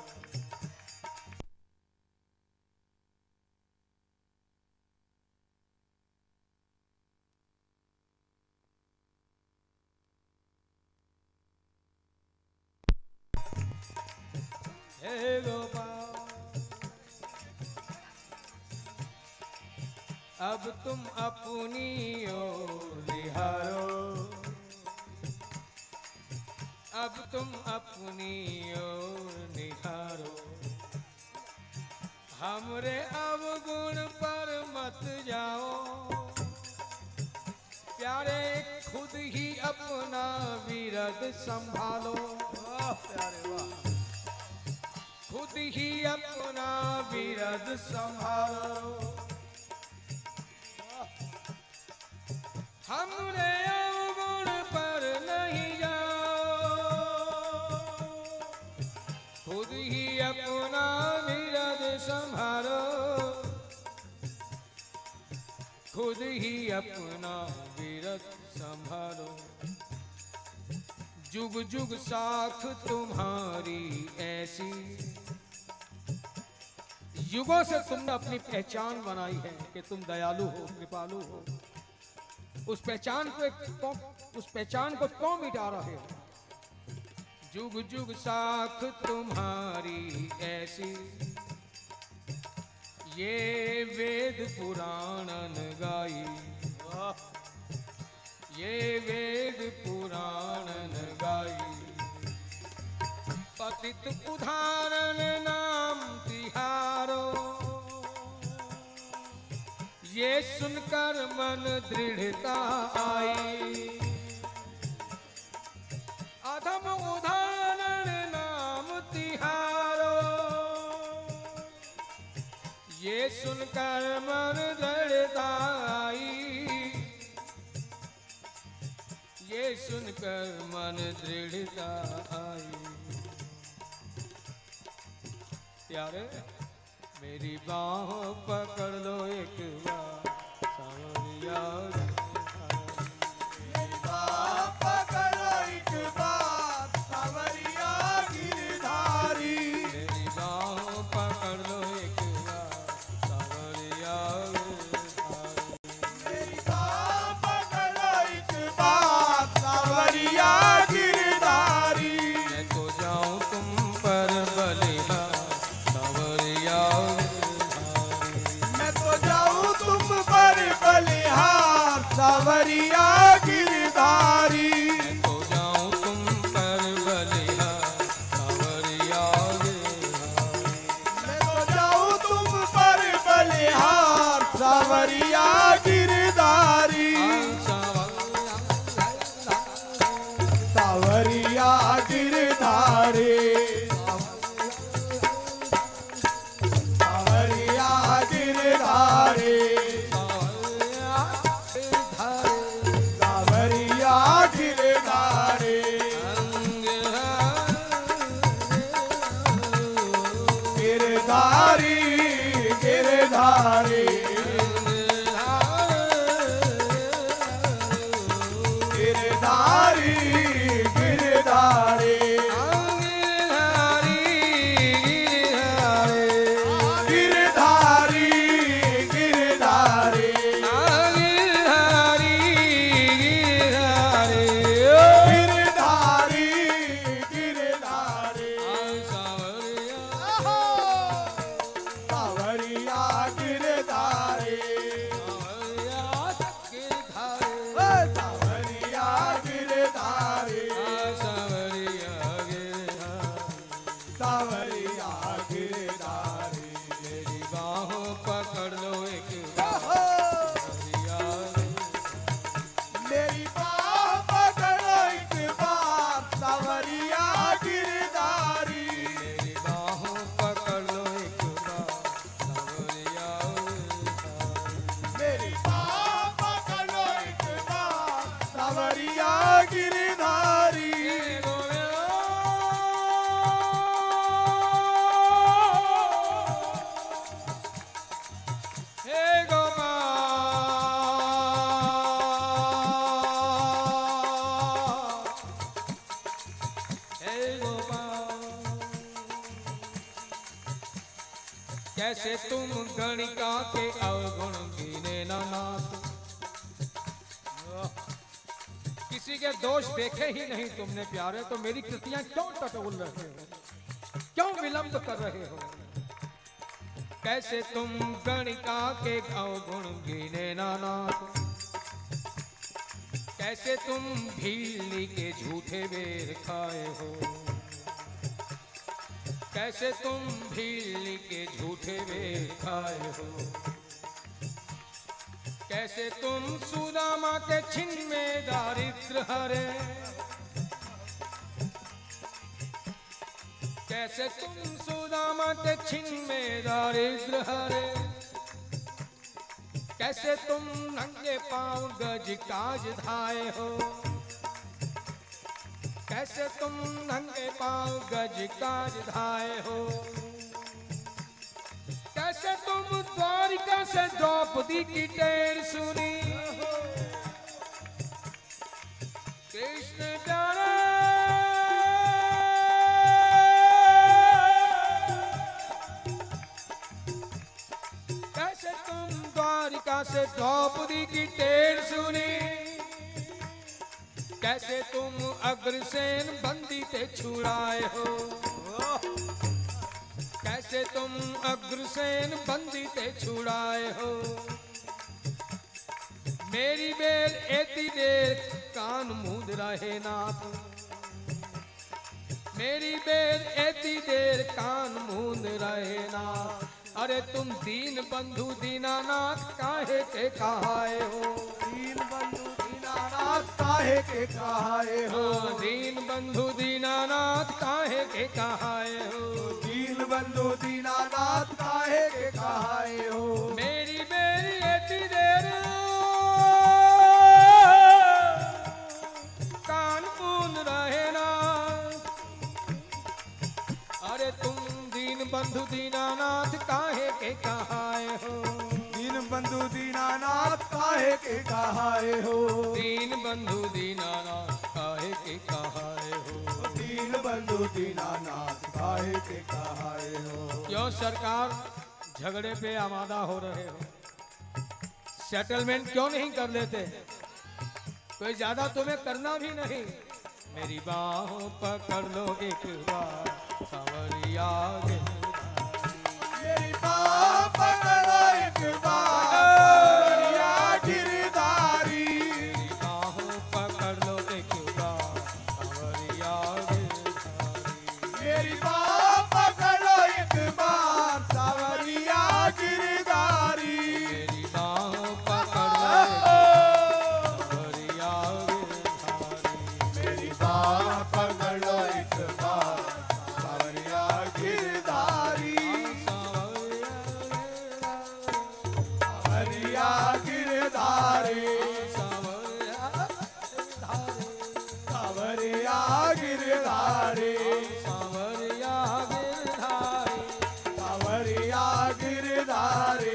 हे गोपाल अब तुम अपनी ओर निहारो। हमरे अवगुण पर मत जाओ प्यारे, खुद ही अपना विरद संभालो। प्यारे वाह, खुद ही अपना विरद संभालो। हमरे अवगुण पर नहीं जाओ, खुद ही अपना विरद संभालो। खुद ही अपना विरद संभालो। जुग जुग साख तुम्हारी ऐसी, युगों से तुमने अपनी पहचान बनाई है कि तुम दयालु हो, कृपालु हो। उस पहचान को क्यों मिटा रहे हो? जुग जुग साख तुम्हारी ऐसी, ये वेद पुराणन गाई, ये वेद पुराणन गाई। पतित उदाहरण नाम तिहारो, ये सुनकर मन दृढ़ता आई। अधम उदाहरण नाम तिहारो, ये सुनकर मन दृढ़ता आई। ये सुनकर मन दृढ़ता आई। प्यारे मेरी बाहों पकड़ लो एक बार, सांवरिया मेरी बाह पकड़ लो एक बार, सांवरिया गिरधारी। मेरी बाहों पकड़ लो एक बार, सांवरिया मेरी बाह पकड़ लो एक बार, सांवरिया गिरधारी। मैं तो जाऊं तुम पर बलिहार, सांवरिया मैं तो जाऊं तुम पर बलिहार, सांवरिया गिरधारी। मैं तो जाऊं तुम पर बलिहार, सांवरिया मैं तो जाऊं तुम पर बलिहार, सांवरिया गिरधारी। सांवरिया गिरधारी, सांवरिया गिरधारी, सांवरिया गिरधारी। गिरधारी गिरधारी, गिरधारी गिरधारी, गिरधारी गिरधारी, गिरधारी गिरधारी। सांवरिया गिरधारी, सांवरिया गिरधारी, सांवरिया गिरधारी। मेरी बाहों पकड़ लो एक मेरी बाह पकड़ लो एक बार, सांवरिया गिरधारी। मेरी बाहों पकड़ लो एक बार, सांवरिया मेरी बाह पकड़ लो एक बार, सांवरिया गिरधारी। हे गोपाल, हे गोपाल, कैसे तुम गणिका के अवगुण गिने न नाथ। किसी के दोष देखे ही नहीं तुमने प्यारे, तो मेरी कृतियां क्यों टटोल रहे हो, क्यों विलंब कर रहे हो? कैसे तुम गणिका के अवगुण गिने न नाथ। कैसे तुम भीली के झूठे बेर खाए हो। कैसे तुम भील के झूठे वे खाए हो, कैसे तुम सुदामा के छिन में दारिद्र हरे, कैसे तुम सुदामा के छिन में दारिद्र हरे, कैसे तुम नंगे पांव गज काज धाए हो, कैसे तुम नंगे पांव गज काज धाए हो, कैसे तुम द्वारिका से द्रौपदी की टेर सुनी, कृष्ण जाने कैसे तुम द्वारिका से द्रौपदी की टेर सुनी, कैसे तुम अग्रसेन बंदी पे छुड़ाए हो, कैसे तुम अग्रसेन बंदी पे छुड़ाए हो, मेरी बेल एती देर कान मूंद रहे नाथ, मेरी बेल एती देर कान मूंद रहे नाथ, अरे तुम दीन बंधु दीनानाथ काहे के कहाए हो, दीन बंधु दीनानाथ काहे के कहाए हो, दीन बंधु दीनानाथ काहे के कहाए हो, दीन बंधु दीनानाथ काहे के कहाए हो, मेरी बेरी एती देर कान मूंद रहे नाथ, अरे तुम दीन बंधु दीनानाथ काहे के कहाए हो, दीन बंधु दीनानाथ काहे के कहाए हो, दीन बंधु दीनानाथ काहे के कहाए हो, दीन बंधु दीनानाथ काहे के कहाए हो। क्यों सरकार झगड़े पे आमादा हो रहे हो, सेटलमेंट क्यों नहीं कर लेते, कोई ज्यादा तुम्हें करना भी नहीं, मेरी बाहों पकड़ लो एक बार सांवरिया, मेरी बाह पकड़ो एक बार गिरधारी, मेरी बाहों पकड़ लो एक बार सांवरिया गिरधारी, मेरी बाह पकड़ो एक बार सांवरिया गिरधारी, मेरी बाहों पकड़ लो सांवरिया गिरधारी, मेरी बाह पकड़ो एक बार सांवरिया गिरधारी, सांवरिया गिरधारी, सांवरिया गिरधारी, सांवरिया गिरधारी,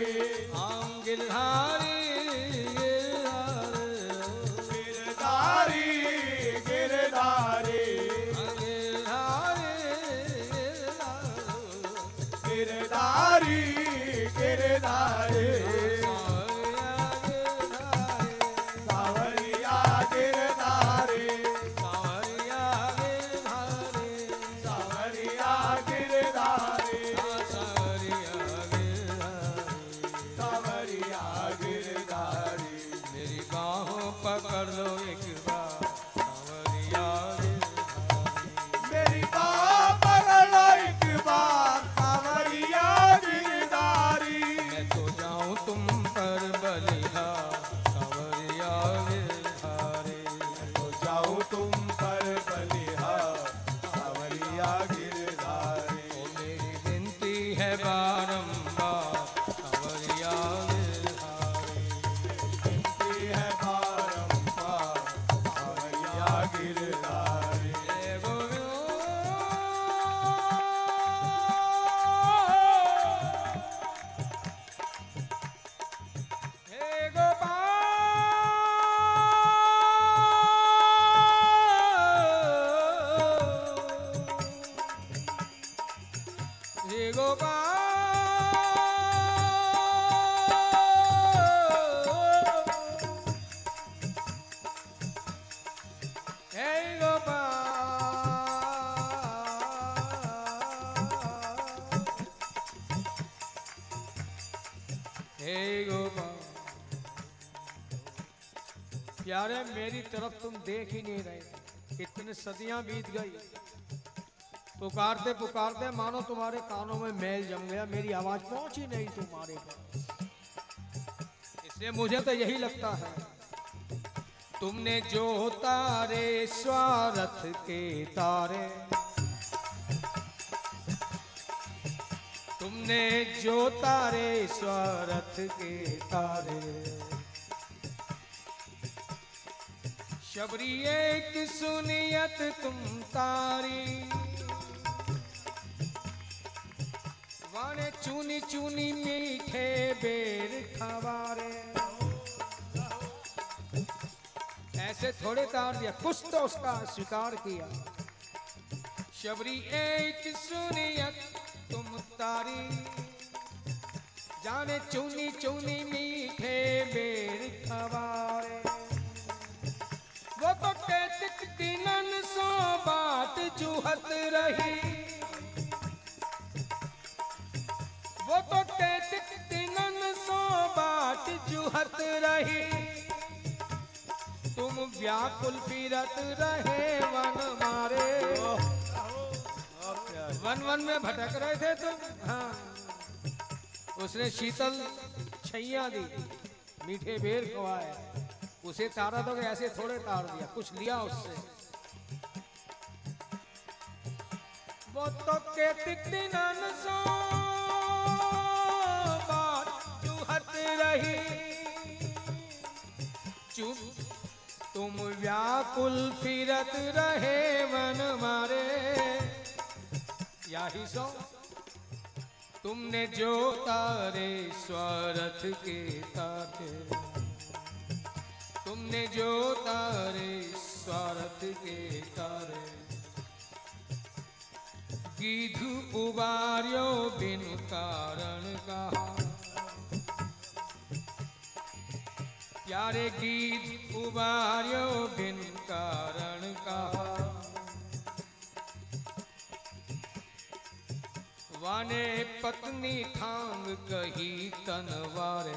गिरधारी गिरधारी, गिरधारी गिरधारी, सांवरिया गिरधारी, सांवरिया गिरधारी, सांवरिया गिरधारी, मेरी बाहों पकड़ लो एक बार सांवरिया गिरधारी, मेरी बाह पकड़ो एक बार सांवरिया गिरधारी, मैं तो जाऊं तुम पर बलिहार सांवरिया गिरधारी, तो जाऊं तुम पर बलिहार सांवरिया गिरधारी, ओ मेरी विनती है बारंबार सांवरिया गिरधारी, विनती है बारंबार सांवरिया गिरधारी, जय प्यारे मेरी तरफ तुम देख ही नहीं रहे, इतने सदियां बीत गई, पुकारते पुकारते मानो तुम्हारे कानों में मैल जम गया, मेरी आवाज पहुंच ही नहीं तुम्हारे पास। इसलिए मुझे तो यही लगता है, तुमने जो तारे स्वार्थ के तारे, तुमने जो तारे स्वार्थ के तारे, शबरी एक सुनियत तुम तारी, वाने चुनी चुनी मीठे बेर खवारे। ऐसे थोड़े तार दिया, कुछ तो उसका स्वीकार किया। शबरी एक सुनियत तुम तारी, जाने चुनी चुनी मीठे बेर खवारे। वो तो कहती दिनन सो बात जुहत रही, वो तो कहती दिनन सो बात जुहत रही, तुम व्याकुल फिरत रहे वन मारे। वन वन में भटक रहे थे तुम। हाँ, उसने शीतल छैया दी, मीठे बेर खवाए, उसे तारा तो ऐसे थोड़े तार दिया, कुछ लिया उससे। वो तो कहती दिनन सो बात जुहत रही, चुप तुम व्याकुल फिरत रहे वन मारे। याही सो तुमने जो तारे स्वार्थ के तारे, तुमने जो तारे स्वार्थ के तारे, गीधु उबार्यो बिन कारण कहा, प्यारे गीत उबार्यो बिन कारण कहा, वाने पत्नी थांग कही तनवारे।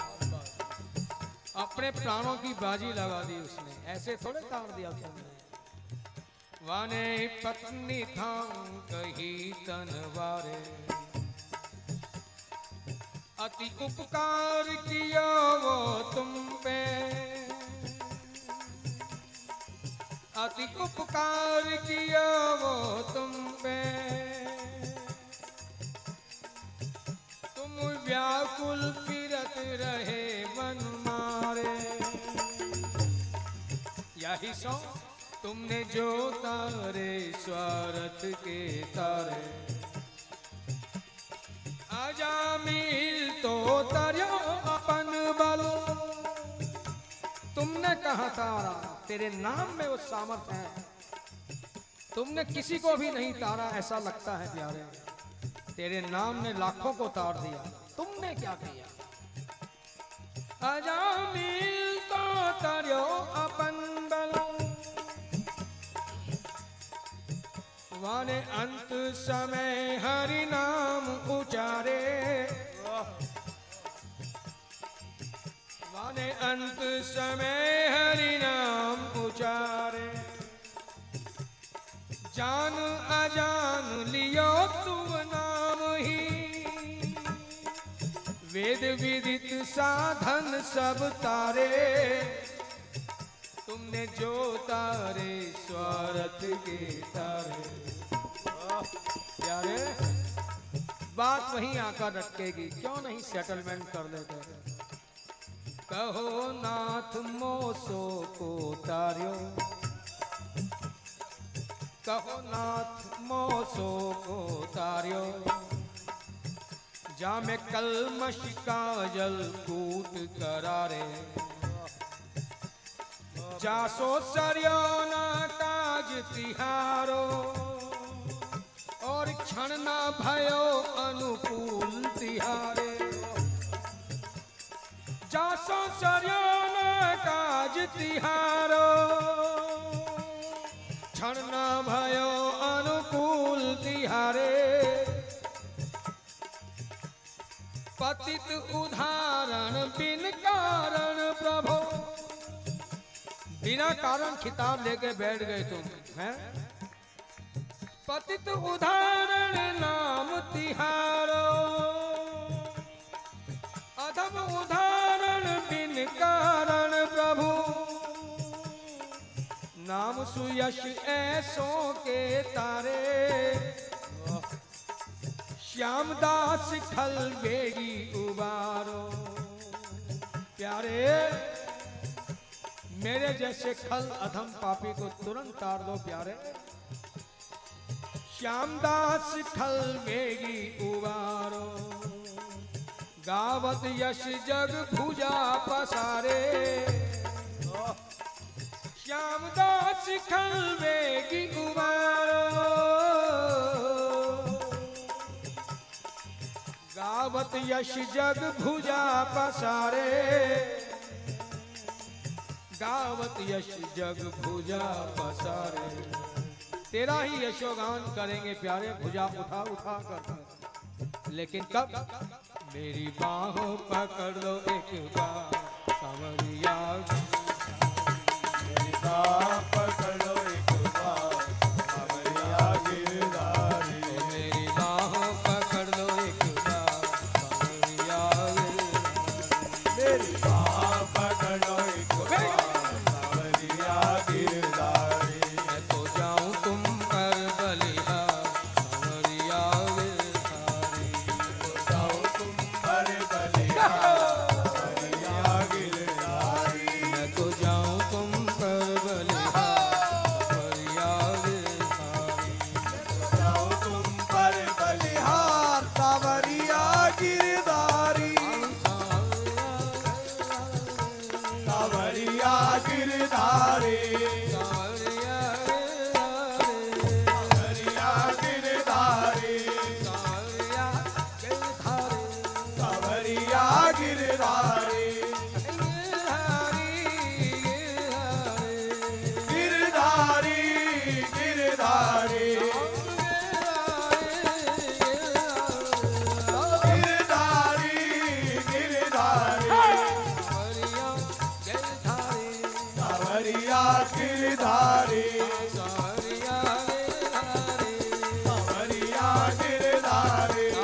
अपने प्राणों की बाजी लगा दी उसने, ऐसे थोड़े तार दिया तुमने। वाने पत्नी थांग कही तनवारे, अति उपकार किया वो तुम पे, अति उपकार किया वो तुम पे, तुम व्याकुल फिरत रहे वन मारे। यही सो तुमने जो तारे स्वार्थ के तारे, आजा मिल तो तारो अपन बल। तुमने कहा तारा, तेरे नाम में वो सामर्थ्य है, तुमने किसी को भी नहीं तारा, ऐसा लगता है प्यारे। तेरे नाम ने लाखों को तार दिया, तुमने क्या किया? आजा मिल तो तारो अपन बल, वाने अंत समय हरि नाम उचारे, वाने अंत समय हरि नाम उचारे। जान अजान लियो तुम नाम ही, वेद विदित साधन सब तारे, तुमने जो तारे स्वार्थ के तारे। प्यारे, बात वहीं आकर अटकेगी, क्यों नहीं सेटलमेंट कर लेते? कहो नाथ मोसो को तार्यो, कहो नाथ मोसो को तार्यो, जा में कलमश का जल कूट करारे। जासो सरयो ना काज तिहारो, और क्षण ना भयो अनुकूल तिहारे। जासो सरयो ना काज तिहारो, क्षण ना भयो अनुकूल तिहारे। पतित उदाहरण बिन कारण प्रभो, बिना कारण खिताब लेके बैठ गए तुम हैं। पतित उदाहरण नाम तिहारो, अधम उदाहरण बिन कारण प्रभु, नाम सुयश ऐसों के तारे, श्यामदास खल बेगी उबारो। प्यारे, मेरे जैसे खल अधम पापी को तुरंत तार दो प्यारे। श्यामदास खल बेगी उबारो, गावत यश जग भुजा पसारे, श्यामदास खल बेगी उबारो, गावत यश जग भुजा पसारे, गावत यश जग भुजा पसारे। तेरा ही यशोगान करेंगे प्यारे, भुजा उठा उठा कर। लेकिन कब? मेरी बाहों पकड़ लो एक बार सांवरिया, मेरी बाह पकड़ लो एक बार सांवरिया गिरधारी, मेरी बाहों पकड़ लो एक बार सांवरिया गिरधारी, मेरी बाह पकड़ लो एक बार सांवरिया गिरधारी। मैं तो जाऊं तुम पर बलिहार सांवरिया गिरधारी, जाओ तुम पर बलिहार सांवरिया गिरधारी, मैं तो जाऊं तुम पर बलिहार सांवरिया गिरधारी। जाओ तुम पर बलिहार सांवरिया गिरधारी, सांवरिया गिरधारी, सांवरिया गिरधारी, सांवरिया गिरधारी, गिरधारी गिरधारी, गिरधारी गिरधारी, सांवरिया गिरधारी, सांवरिया गिरधारी,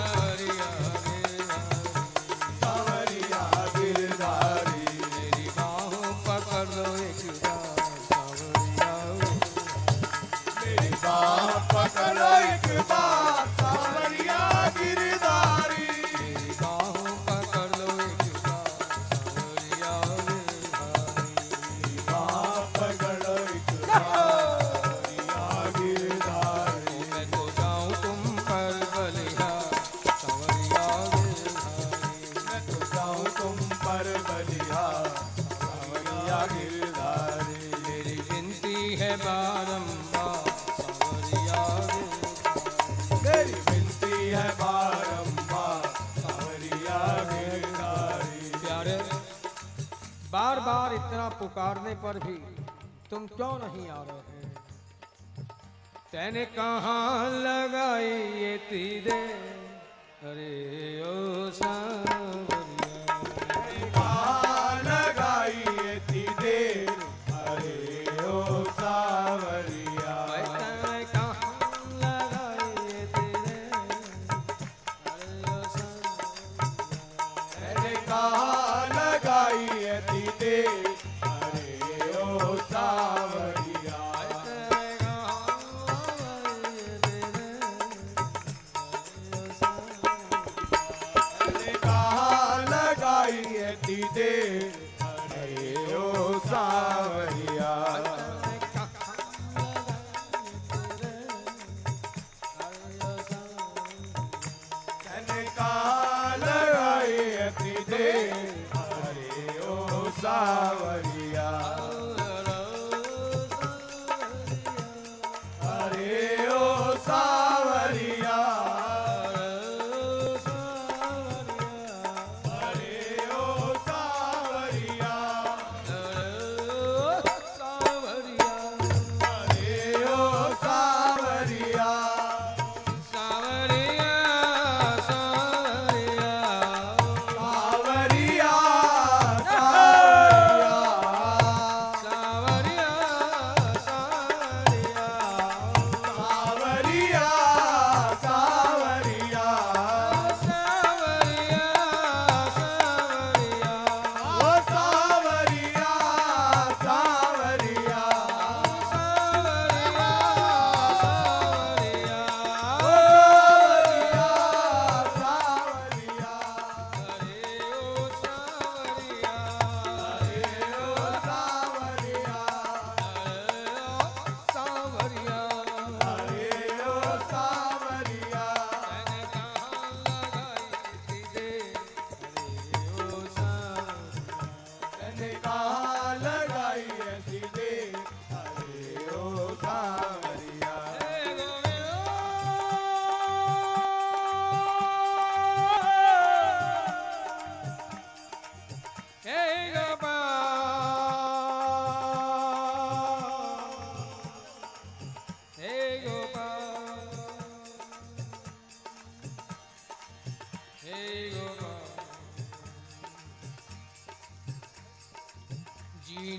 सांवरिया गिरधारी। मेरी बाहों पकड़ लो एक बार सांवरिया, मेरी बाह पकड़ो एक बार सांवरिया गिरधारी, मेरी बाहों पकड़ लो एक बार सांवरिया गिरधारी। बाह पकड़ो एक बार सांवरिया गिरधारी, मैं तो जाऊं तुम पर बलिहार सांवरिया गिरधारी, मैं तो जाऊं तुम पर बलिहार सांवरिया गिरधारी। मेरी विनती है बारंबार सांवरिया गिरधारी। मेरी विनती है बारंबार सांवरिया गिरधारी। प्यारे, बार बार इतना पुकारने पर भी तुम क्यों नहीं आ रहे? तैने कहाँ लगाई ये तीरे, अरे ओ सांवरिया, कहाँ लगाई ये तीरे, अरे ओ सांवरिया। तैने कहाँ लगाई ये तीरे, अरे ओ सांवरिया, मैंने कहाँ लगाई ये तीरे, अरे ओ सांवरिया। तैने कहाँ लगाई ये तीरे, अरे ओ सांवरिया। मैंने कहाँ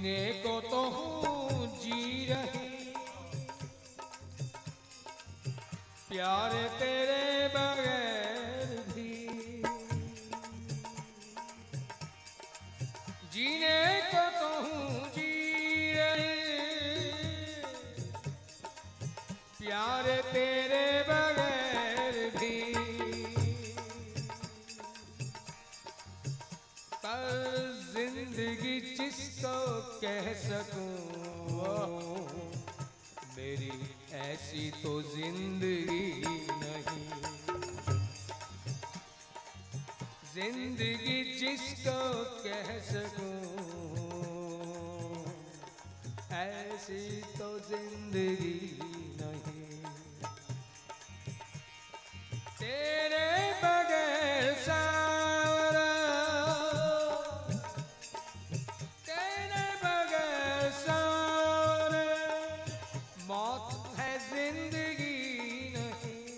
जीने को तो हूँ जी रही, प्यार तेरे बगैर भी जीने को तो हूँ जी रही, प्यार तेरे बगैर भी, पर जिंदगी जिसको कह सकूं, मेरी ऐसी तो जिंदगी नहीं। जिंदगी जिसको कह सकूं, ऐसी तो जिंदगी नहीं। तेरे बगैर सावरा, तेरे बगैर सावरा, मौत है जिंदगी नहीं।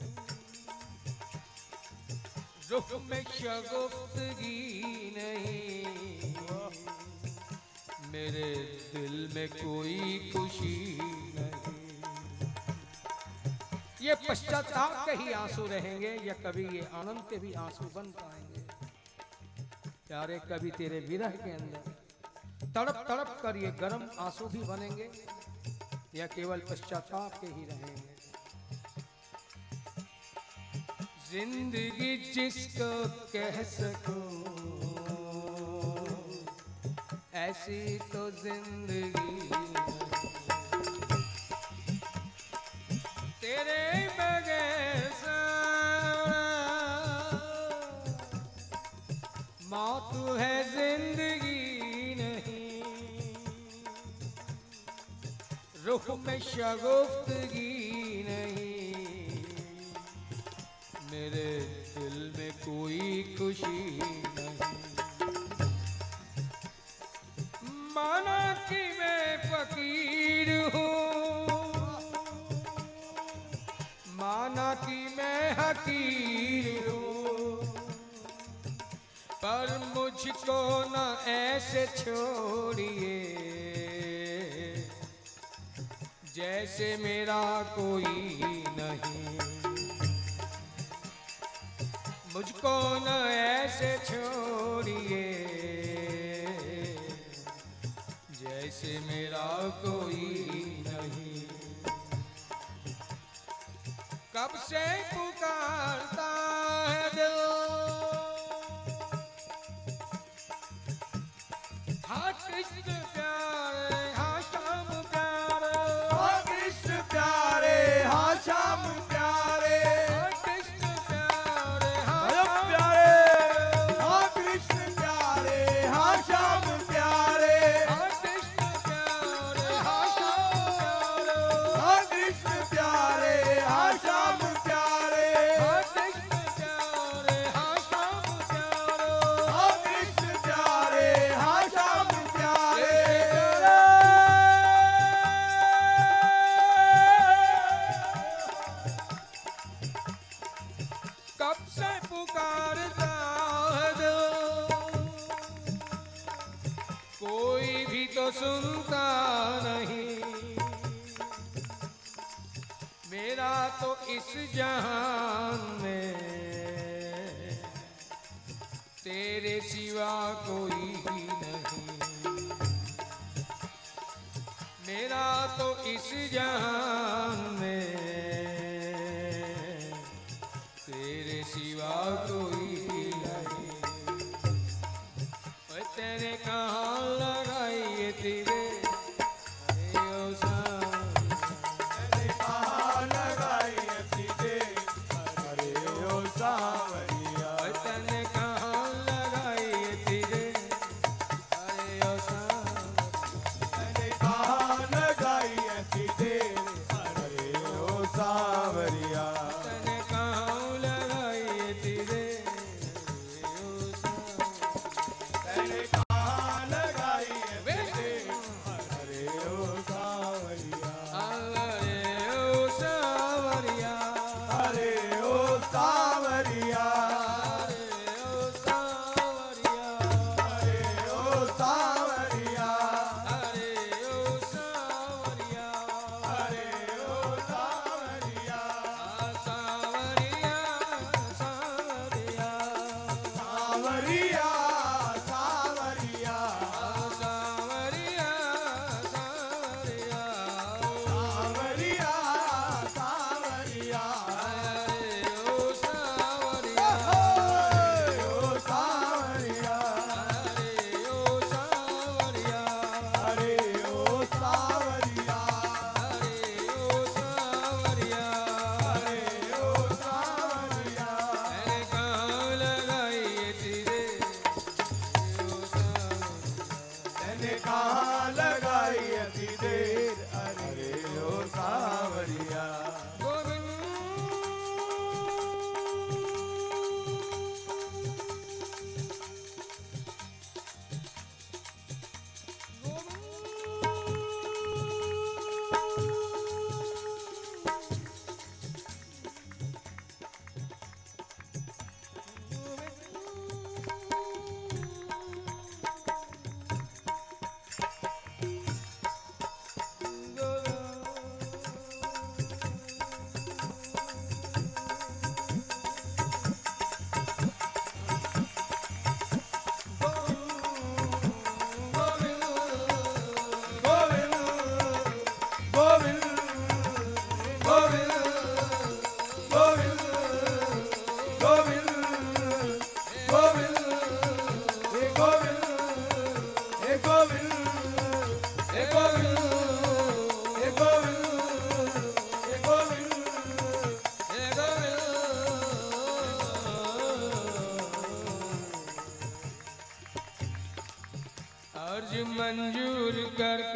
रुख में शगुफ्तगी नहीं, मेरे दिल में कोई खुशी नहीं। ये पश्चाताप के ही आंसू रहेंगे या कभी ये आनंद के भी आंसू बन पाएंगे? प्यारे कभी तेरे विरह के अंदर तड़प तड़प कर ये गर्म आंसू भी बनेंगे या केवल पश्चाताप के ही रहेंगे? जिंदगी जिसको कह सकूं, ऐसी तो जिंदगी तेरे बगैर सावरा, मौत है जिंदगी नहीं। रुख में शगुफ्तगी नहीं, मेरे दिल में कोई खुशी नहीं। माना कि मैं फकीर हूँ, माना कि मैं हकीर हूँ, पर मुझको न ऐसे छोड़िए जैसे मेरा कोई नहीं। मुझको न ऐसे छोड़िए जैसे मेरा कोई नहीं। कब से पुकारता है दिल, हाँ कृष्ण प्यारे हाँ श्याम प्यारे, हाँ कृष्ण प्यारे हाँ श्याम प्यारे, हाँ कृष्ण प्यारे हाँ परम प्यारे, हाँ कृष्ण प्यारे हाँ श्याम प्यारे, हाँ कृष्ण प्यारे हाँ श्याम प्यारे, हाँ कृष्ण प्यारे हाँ श्याम प्यारे, हाँ कृष्ण प्यारे हाँ श्याम प्यारे, हाँ कृष्ण प्यारे हाँ श्याम प्यारे। कब से पुकारता है दिल, कोई भी तो सुनता नहीं। मेरा तो इस जहान में तेरे सिवा कोई नहीं। मेरा तो इस जहान में तेरे सिवा कोई नहीं। ओए तेरे कहाँ लगाई तेरे कहाँ लगाई सीधे अरे ओ सांवरिया, तने कहाँ लगाई तेरे अरे ओ मैंने कहाँ लगाई सीधे अरे ओ सांवरिया, तने कहाँ लगाई तेरे मैंने कहाँ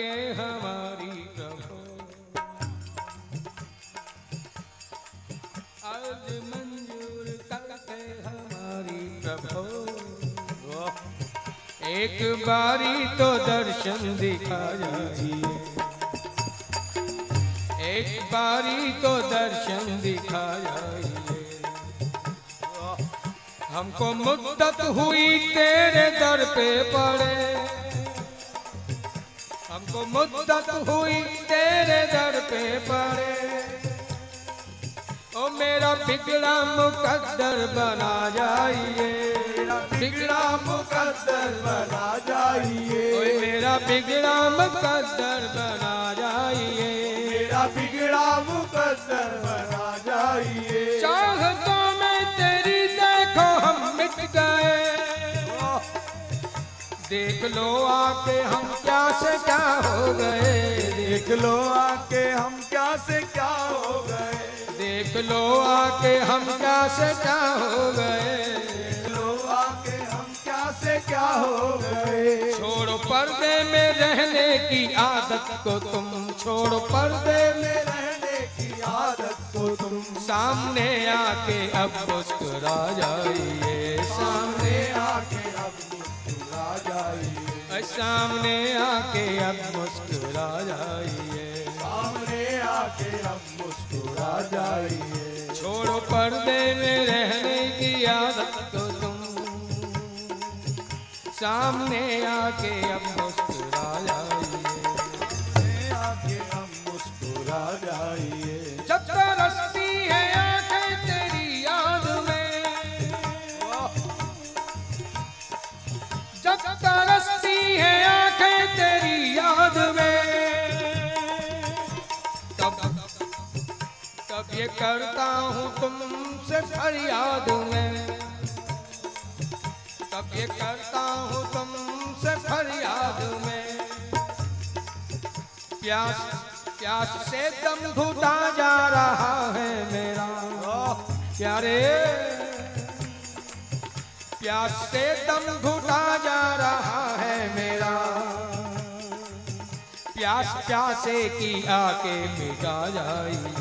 करके हमारी प्रभु, आज मंजूर करके हमारी प्रभु, एक बारी तो दर्शन दिखा जाइए, एक बारी तो दर्शन दिखा जाइए। हमको मुद्दत हुई तेरे दर पे पड़े, हमको मुद्दत हुई तेरे दर पे पड़े, ओ मेरा बिगड़ा मुकद्दर बना जाइए, बिगड़ा मुकद्दर बना जाइए, ओए मेरा बिगड़ा मुकद्दर बना जाइए, मेरा बिगड़ा मुकद्दर बना जाइए। चाहतों में तेरी देखो हम मिट गए, देख लो आके हम क्या से क्या हो गए, देख लो आके हम क्या से क्या हो गए, देख लो आके हम क्या से क्या हो गए, देख लो आके हम क्या से क्या हो गए। छोड़ो पर्दे में रहने की आदत को तुम, छोड़ो पर्दे में रहने की आदत को तुम, सामने आके अब मुस्कुरा जाइए, सामने आके अब मुस्कुरा जाइए, सामने आके अब मुस्कुरा जाइए, सामने आके अब मुस्कुरा जाइए। छोड़ो पर्दे में रहने की आदत को तुम, सामने आके अब मुस्कुरा जाइए, सामने आके अब मुस्कुरा जाइए। जब तरसती है आंखें तेरी याद में, जब तरसती है आंखें तेरी याद में, तब ये करता हूँ तुमसे फरियाद में, तब ये करता हूँ तुमसे फरियाद में, प्यास प्यास से दम घुटा जा रहा है मेरा प्यारे, प्यास से दम घुटा जा रहा है मेरा, प्यास प्यासे की आके मिटा जाइए,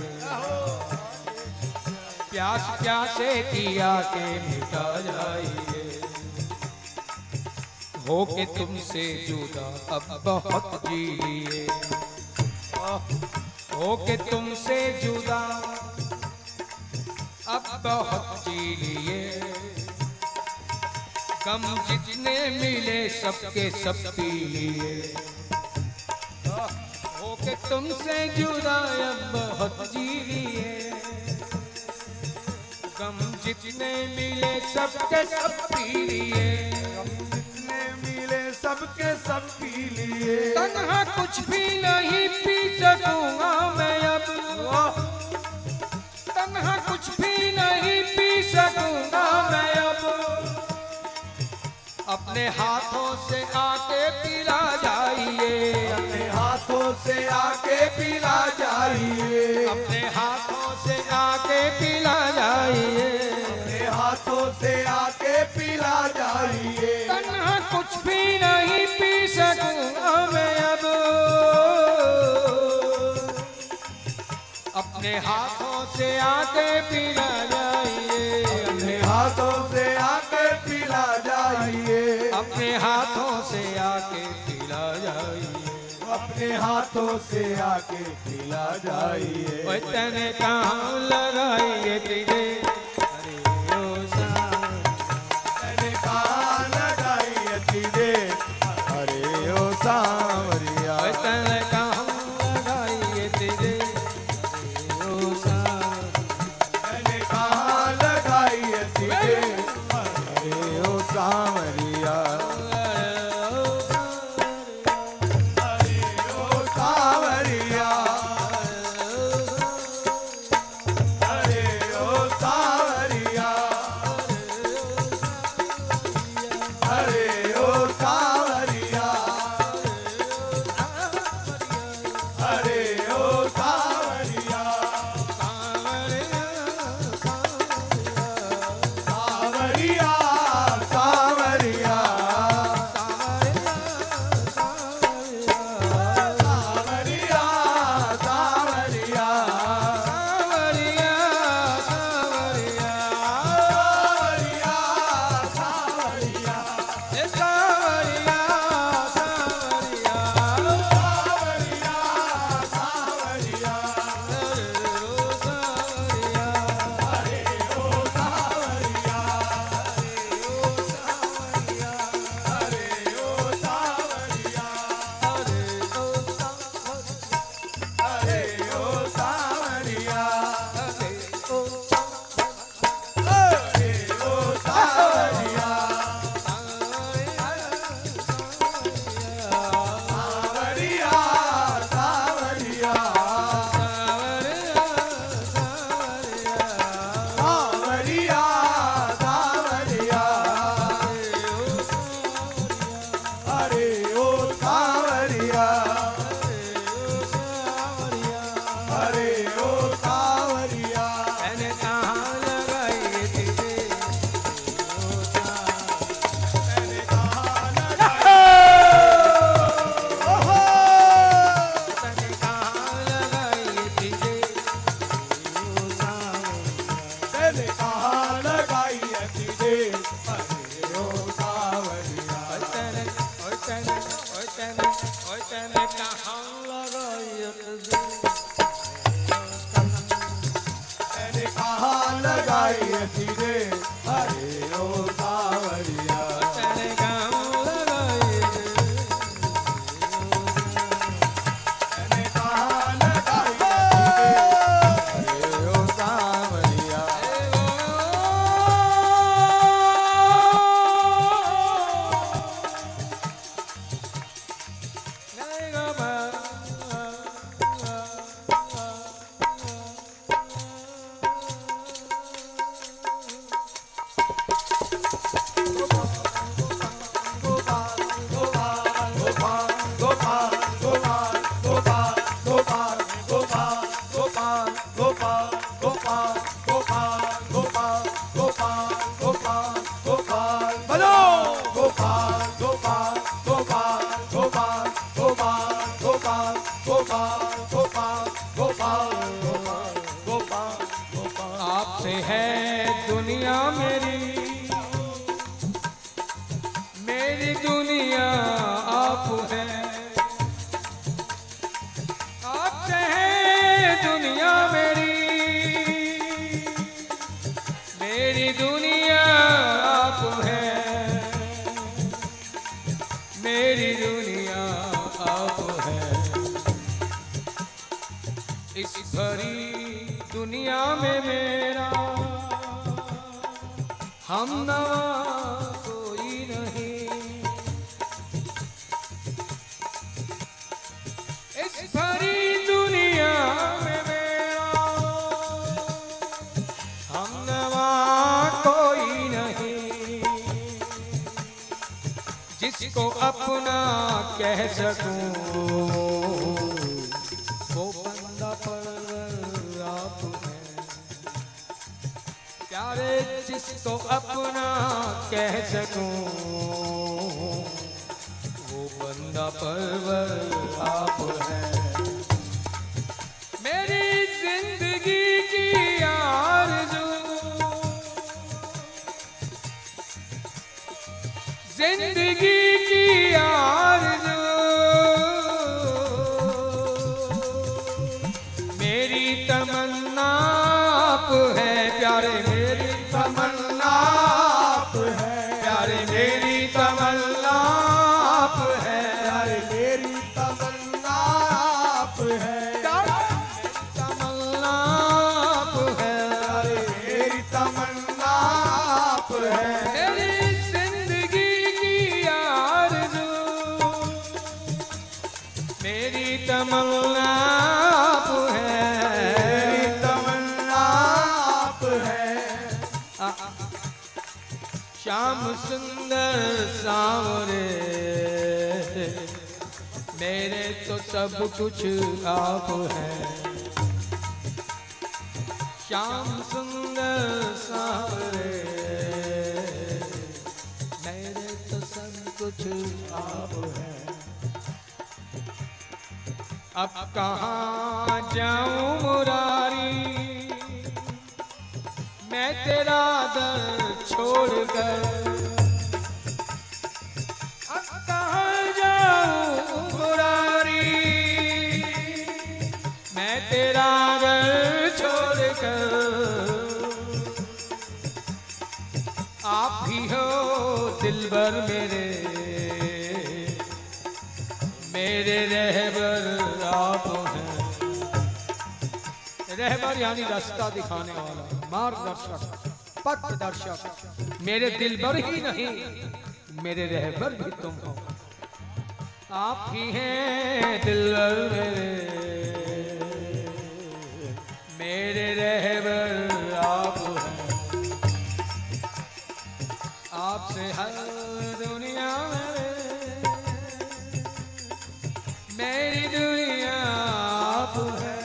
प्यास प्यासे की आके मिटा जाइए। हो के तुमसे जुदा अब बहुत जी लिए, हो के तुमसे जुदा अब बहुत जी लिए, गम जितने मिले सबके सब पी लिए, हो के तुमसे जुदा अब बहुत जी लिए, गम जितने मिले सबके सब पी लिए, जितने मिले सबके सब पी लिए, तन्हा कुछ भी नहीं पी सकूंगा मैं अब, तन्हा कुछ भी नहीं पी सकूंगा मैं अब, अपने हाथों से आके पिला जाइए, अपने हाथों से आके पिला जाइए, अपने हाथों से आके पिला जाइए, अपने हाथों से आके पिला जाइए, तन्हा कुछ भी नहीं पी सकूंगा मैं अब, अपने हाथों से आके पिला जाइए, अपने हाथों से आके पिला जाइए, अपने हाथों से आके पिला जाइए, अपने हाथों से आके पिला जाइए। ओए तने कहाँ लगाइए तुझे, अरे ओ सावन, तने कहाँ लगाई तुझे, अरे ओ सांवरिया, ओए तने कहाँ लगाइए तुझे, अरे ओ सावन, तने कहाँ लगाई तुझे, अरे ओ सांवरिया, अरे ओ सांवरिया, अरे ओ सांवरिया। कहाँ लगाई मैंने कहाँ लगाई तीरे हरे ओ सावरिया तेरे कहाँ लगाई मैंने कहाँ लगाई तीरे हरे ओ सावरिया आपसे है दुनिया मेरी, मेरी दुनिया आप है। आपसे है दुनिया मेरी, मेरी दुनिया आप है। मेरी दुनिया आप है। इस भरी दुनिया में मेरा हमनवा कोई नहीं। इस भरी दुनिया में मेरा हमनवा कोई नहीं। जिसको अपना कह सकूं वो बंदा परवर आप है। प्यारे जिसको अपना कह सकूं वो बंदा परवर आप है। मेरी जिंदगी की आरज़ू, जिंदगी की आरज़ू मेरी तमन्ना आप है। प्यारे मेरी तमन्ना आप है। प्यारे मेरी तमन्ना आप है। प्यारे मेरी तमन्ना आप है। तमन्ना आप है। प्यारे मेरी तमन्ना आप है। मेरी जिंदगी की आरज़ू मेरी तमन्ना आप है। मेरी तमन्ना आप है। श्याम सुंदर सांवरे मेरे तो सब कुछ आप है। श्याम सुंदर सांवरे मेरे तो सब कुछ आप है। अब कहाँ जाऊं मुरारी मैं तेरा दर छोड़कर। अब कहाँ जाऊं मुरारी मैं तेरा दर छोड़कर। आप ही हो दिलबर मेरे, मेरे रहबर आप हैं। रहबर यानी रास्ता दिखाने वाला, मार्गदर्शक, पथदर्शक। मेरे दिलबर ही नहीं मेरे रहबर भी तुम हो। आप ही हैं दिलबर मेरे रहबर आप हैं। आपसे हर दुनिया मेरी दुनिया आप है।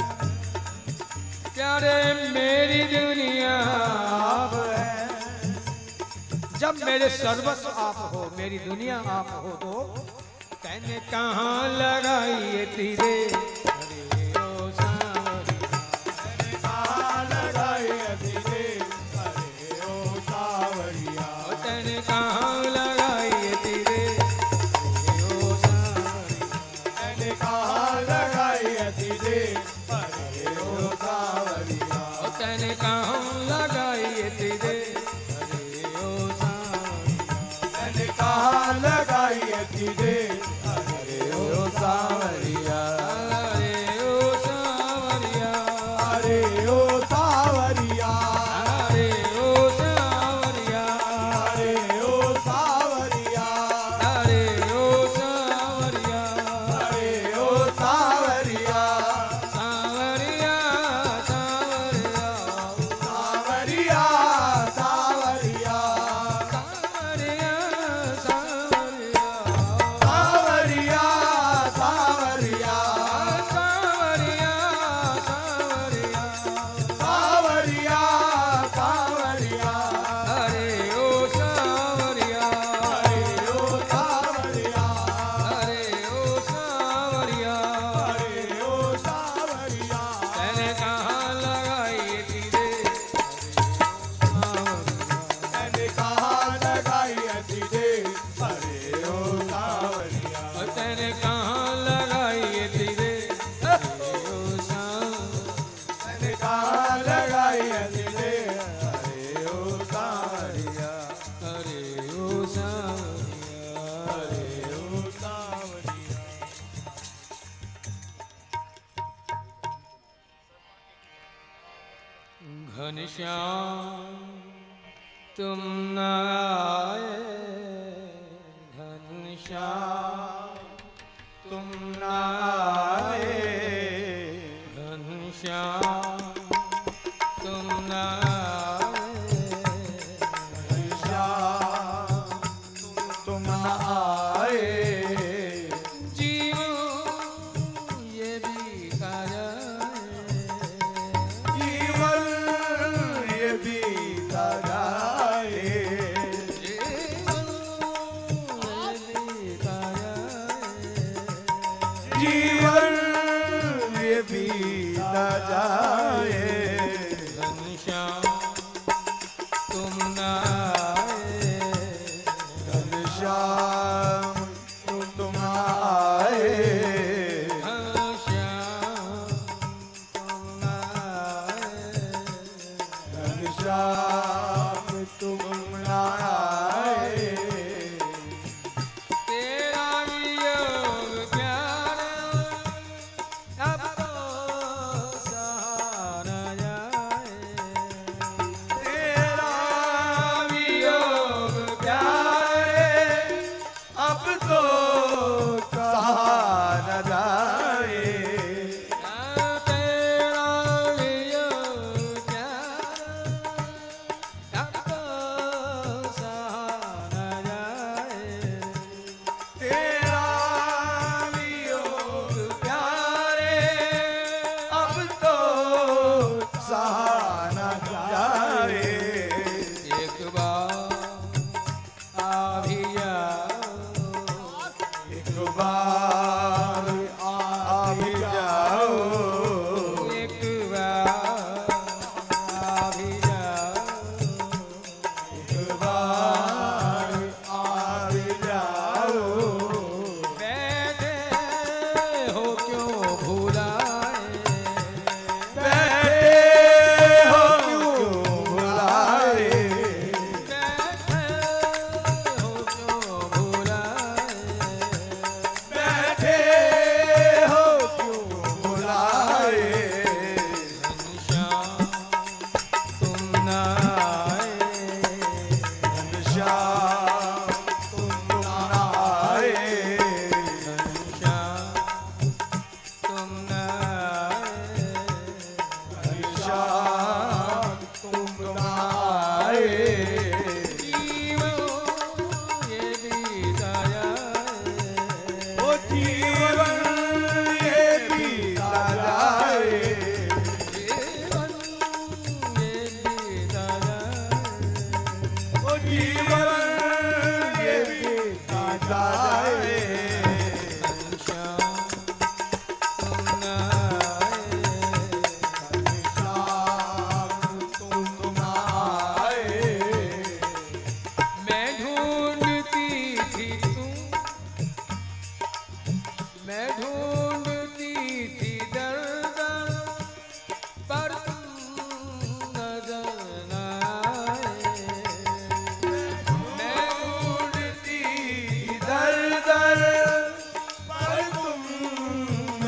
प्यारे मेरी दुनिया आप है। जब मेरे सर्वस्व आप हो, मेरी दुनिया आप हो तो कहने कहाँ लगाइए तीरे हरे ओ सांवरिया। मैंने कहाँ लगाई तीरे हरे ओ सावरिया। कहने कहाँ लगाइए तीरे हरे ओ सांवरिया। मैंने कहाँ लगाई अति देर अरे ओ सावरिया तैने कहाँ लगाई तेरे अरे ओ सावरिया मैंने कहाँ लगाई अति देर अरे ओ सावरिया अरे ओ सावरिया अरे ओ सावरिया अरे ओ सावरिया अरे ओ सावरिया अरे ओ सावरिया अरे ओ सावरिया सावरिया सावरिया सावरिया सावरिया सावरिया सावरिया सावरिया सावरिया सावरिया सावरिया सावरिया सावरिया अरे ओ सावरिया अरे ओ सावरिया अरे ओ सावरिया अरे ओ सावरिया तैने कहाँ लगाई तेरे मैंने कहाँ लगाई अति देर अरे ओ सावरिया तैने कहाँ लगाई तेरे अरे ओ सावरिया मैंने कहाँ लगाई अति देर अरे ओ सावरिया अरे ओ सावरिया अरे ओ सावरिया घनश्याम तुम न आए घनश्याम तुम न आए घनश्याम तुम न आए श्याम तुम न आए जीवो ये भी काया जीवन ये बीता जाए जीवन ये बीता जाए घनश्याम तुम न आए घनश्याम तुम न आए घनश्याम तुम न आए घनश्याम तुम न आए तेरा वियोग प्यारा अब तो सहारा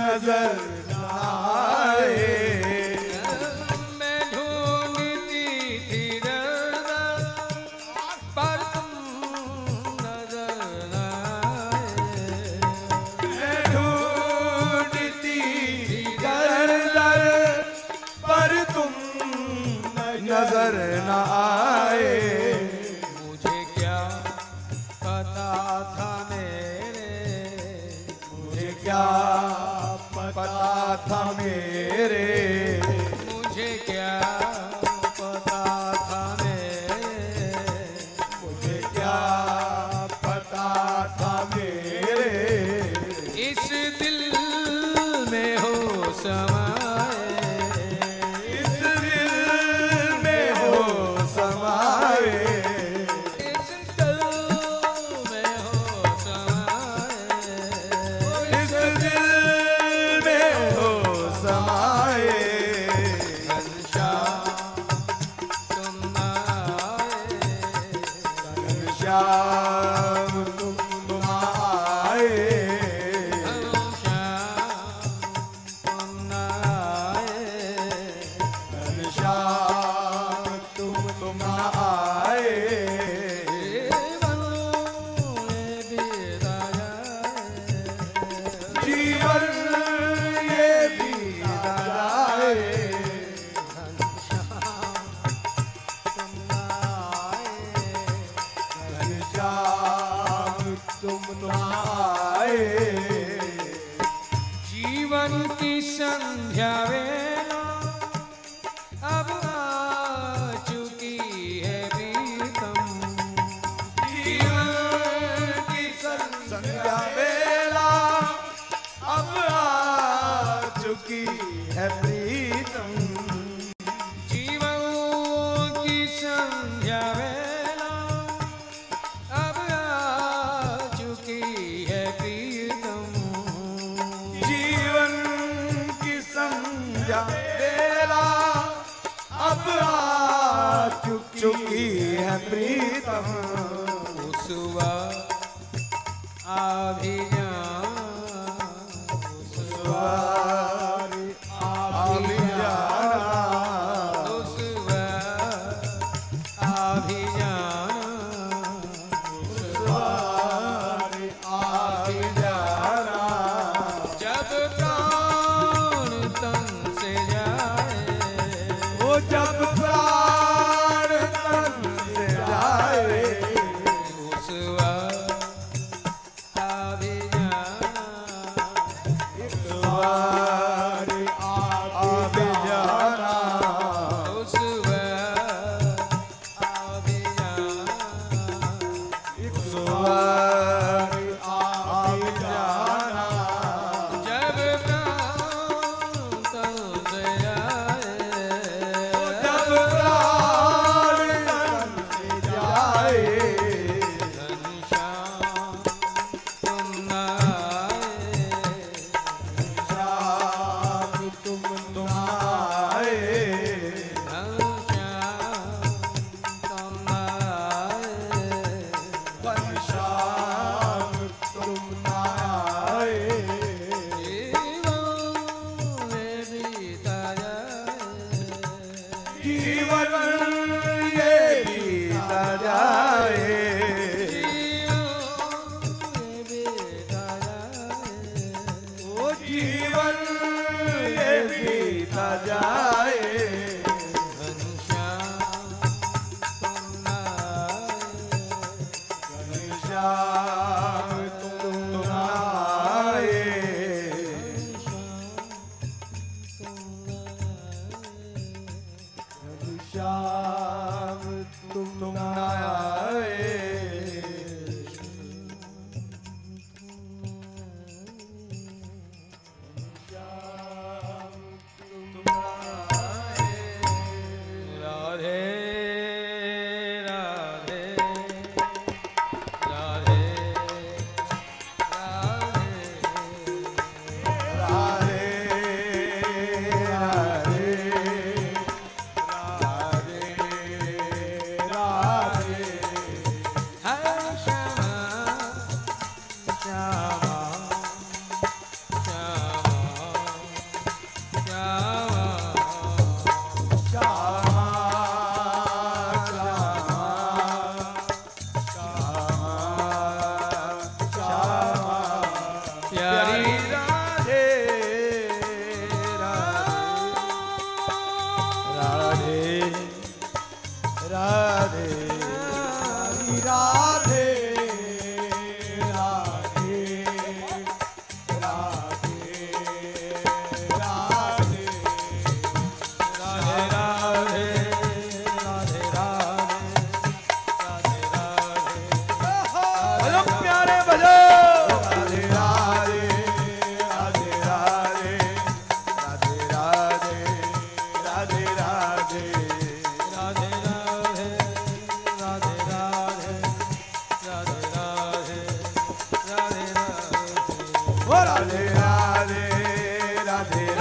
नजर न आए। मैं ढूंढती थी दर पर तुम नजर न आए। मैं ढूंढती दर दर पर तुम नजर न आए। मुझे क्या पता था मेरे, मुझे क्या पता था मेरे, मुझे क्या पता था मेरे, मुझे क्या पता था मेरे, इस दिल में हो समाए, इस दिल में हो समाए, इस दिल में हो समाए, इस दिल में हो समाए। घनश्याम तुम न आए, घनश्याम तुम आए, घनश्याम तुम न आए। घनश्याम तुम आए। जीवन ये बीता जाए। घनश्याम तुम आए। जीवन की संध्या वेला अब आ चुकी है प्रीतम। जीवन की संध्या वेला अब आ चुकी है प्रीतम। जीवन की संध्या वेला अब आ चुकी है प्रीतम। जीवन की संध्या वेला अब आ चुकी है प्रीतम। उस वक्त आ भी जाना, उस सवार आ भी जाना, उस वक्त आ भी जाना, सवार आ भी जाना। जब प्राण तन से जाए, वो जब प्राण तन से जाए, उस वक्त आ भी जाना, सवार आ भी जाना, उस वक्त आ भी जाना। सवार आ भी जाना। जब प्राण तन से जाए, जब प्राण तन से जाए, घनश्याम तुम न आए, श्याम तुम आए। घनश्याम तुम न आए। घनश्याम तुम आए। जीवन में बीता जाए, जीवन ये बीता जाए। घनश्याम तुम आए। घनश्याम तुम आए। राधे राधे राधे राधे राधे राधे राधे राधे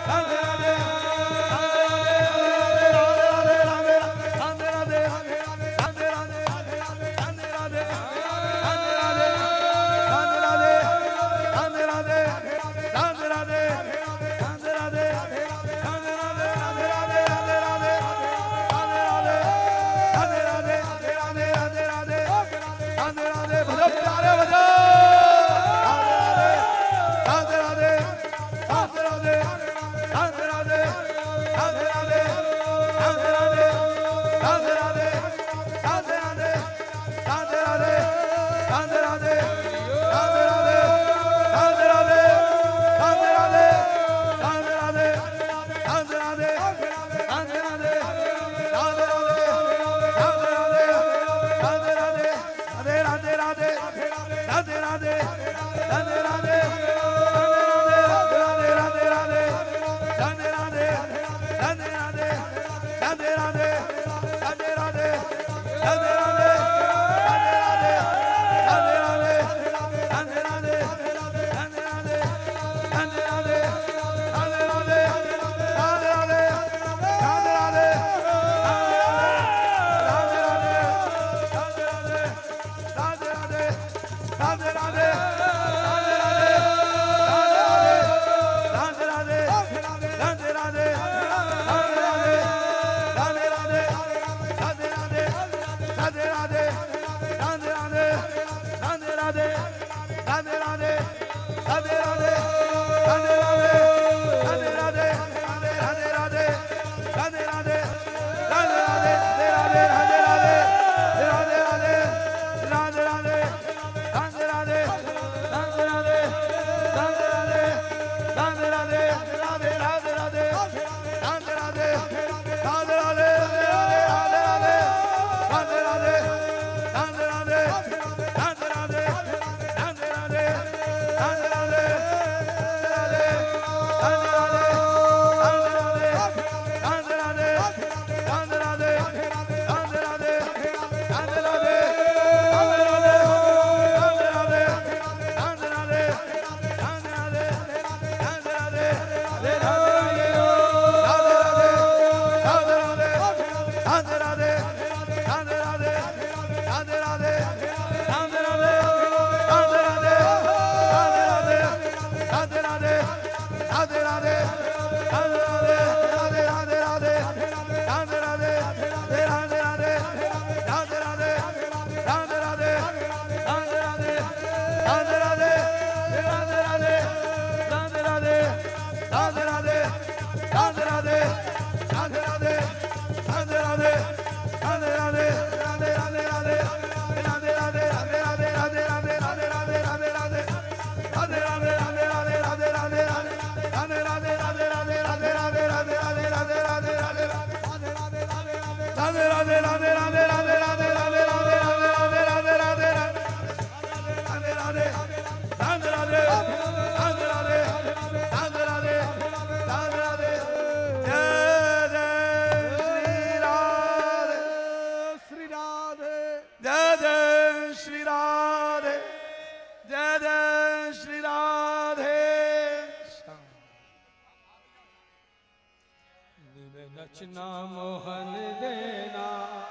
नचना मोहन देना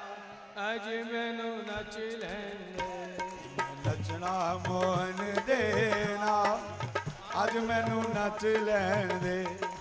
अज मैनू नच लैंदे नचना मोहन देना अज मैनू नच लैन दे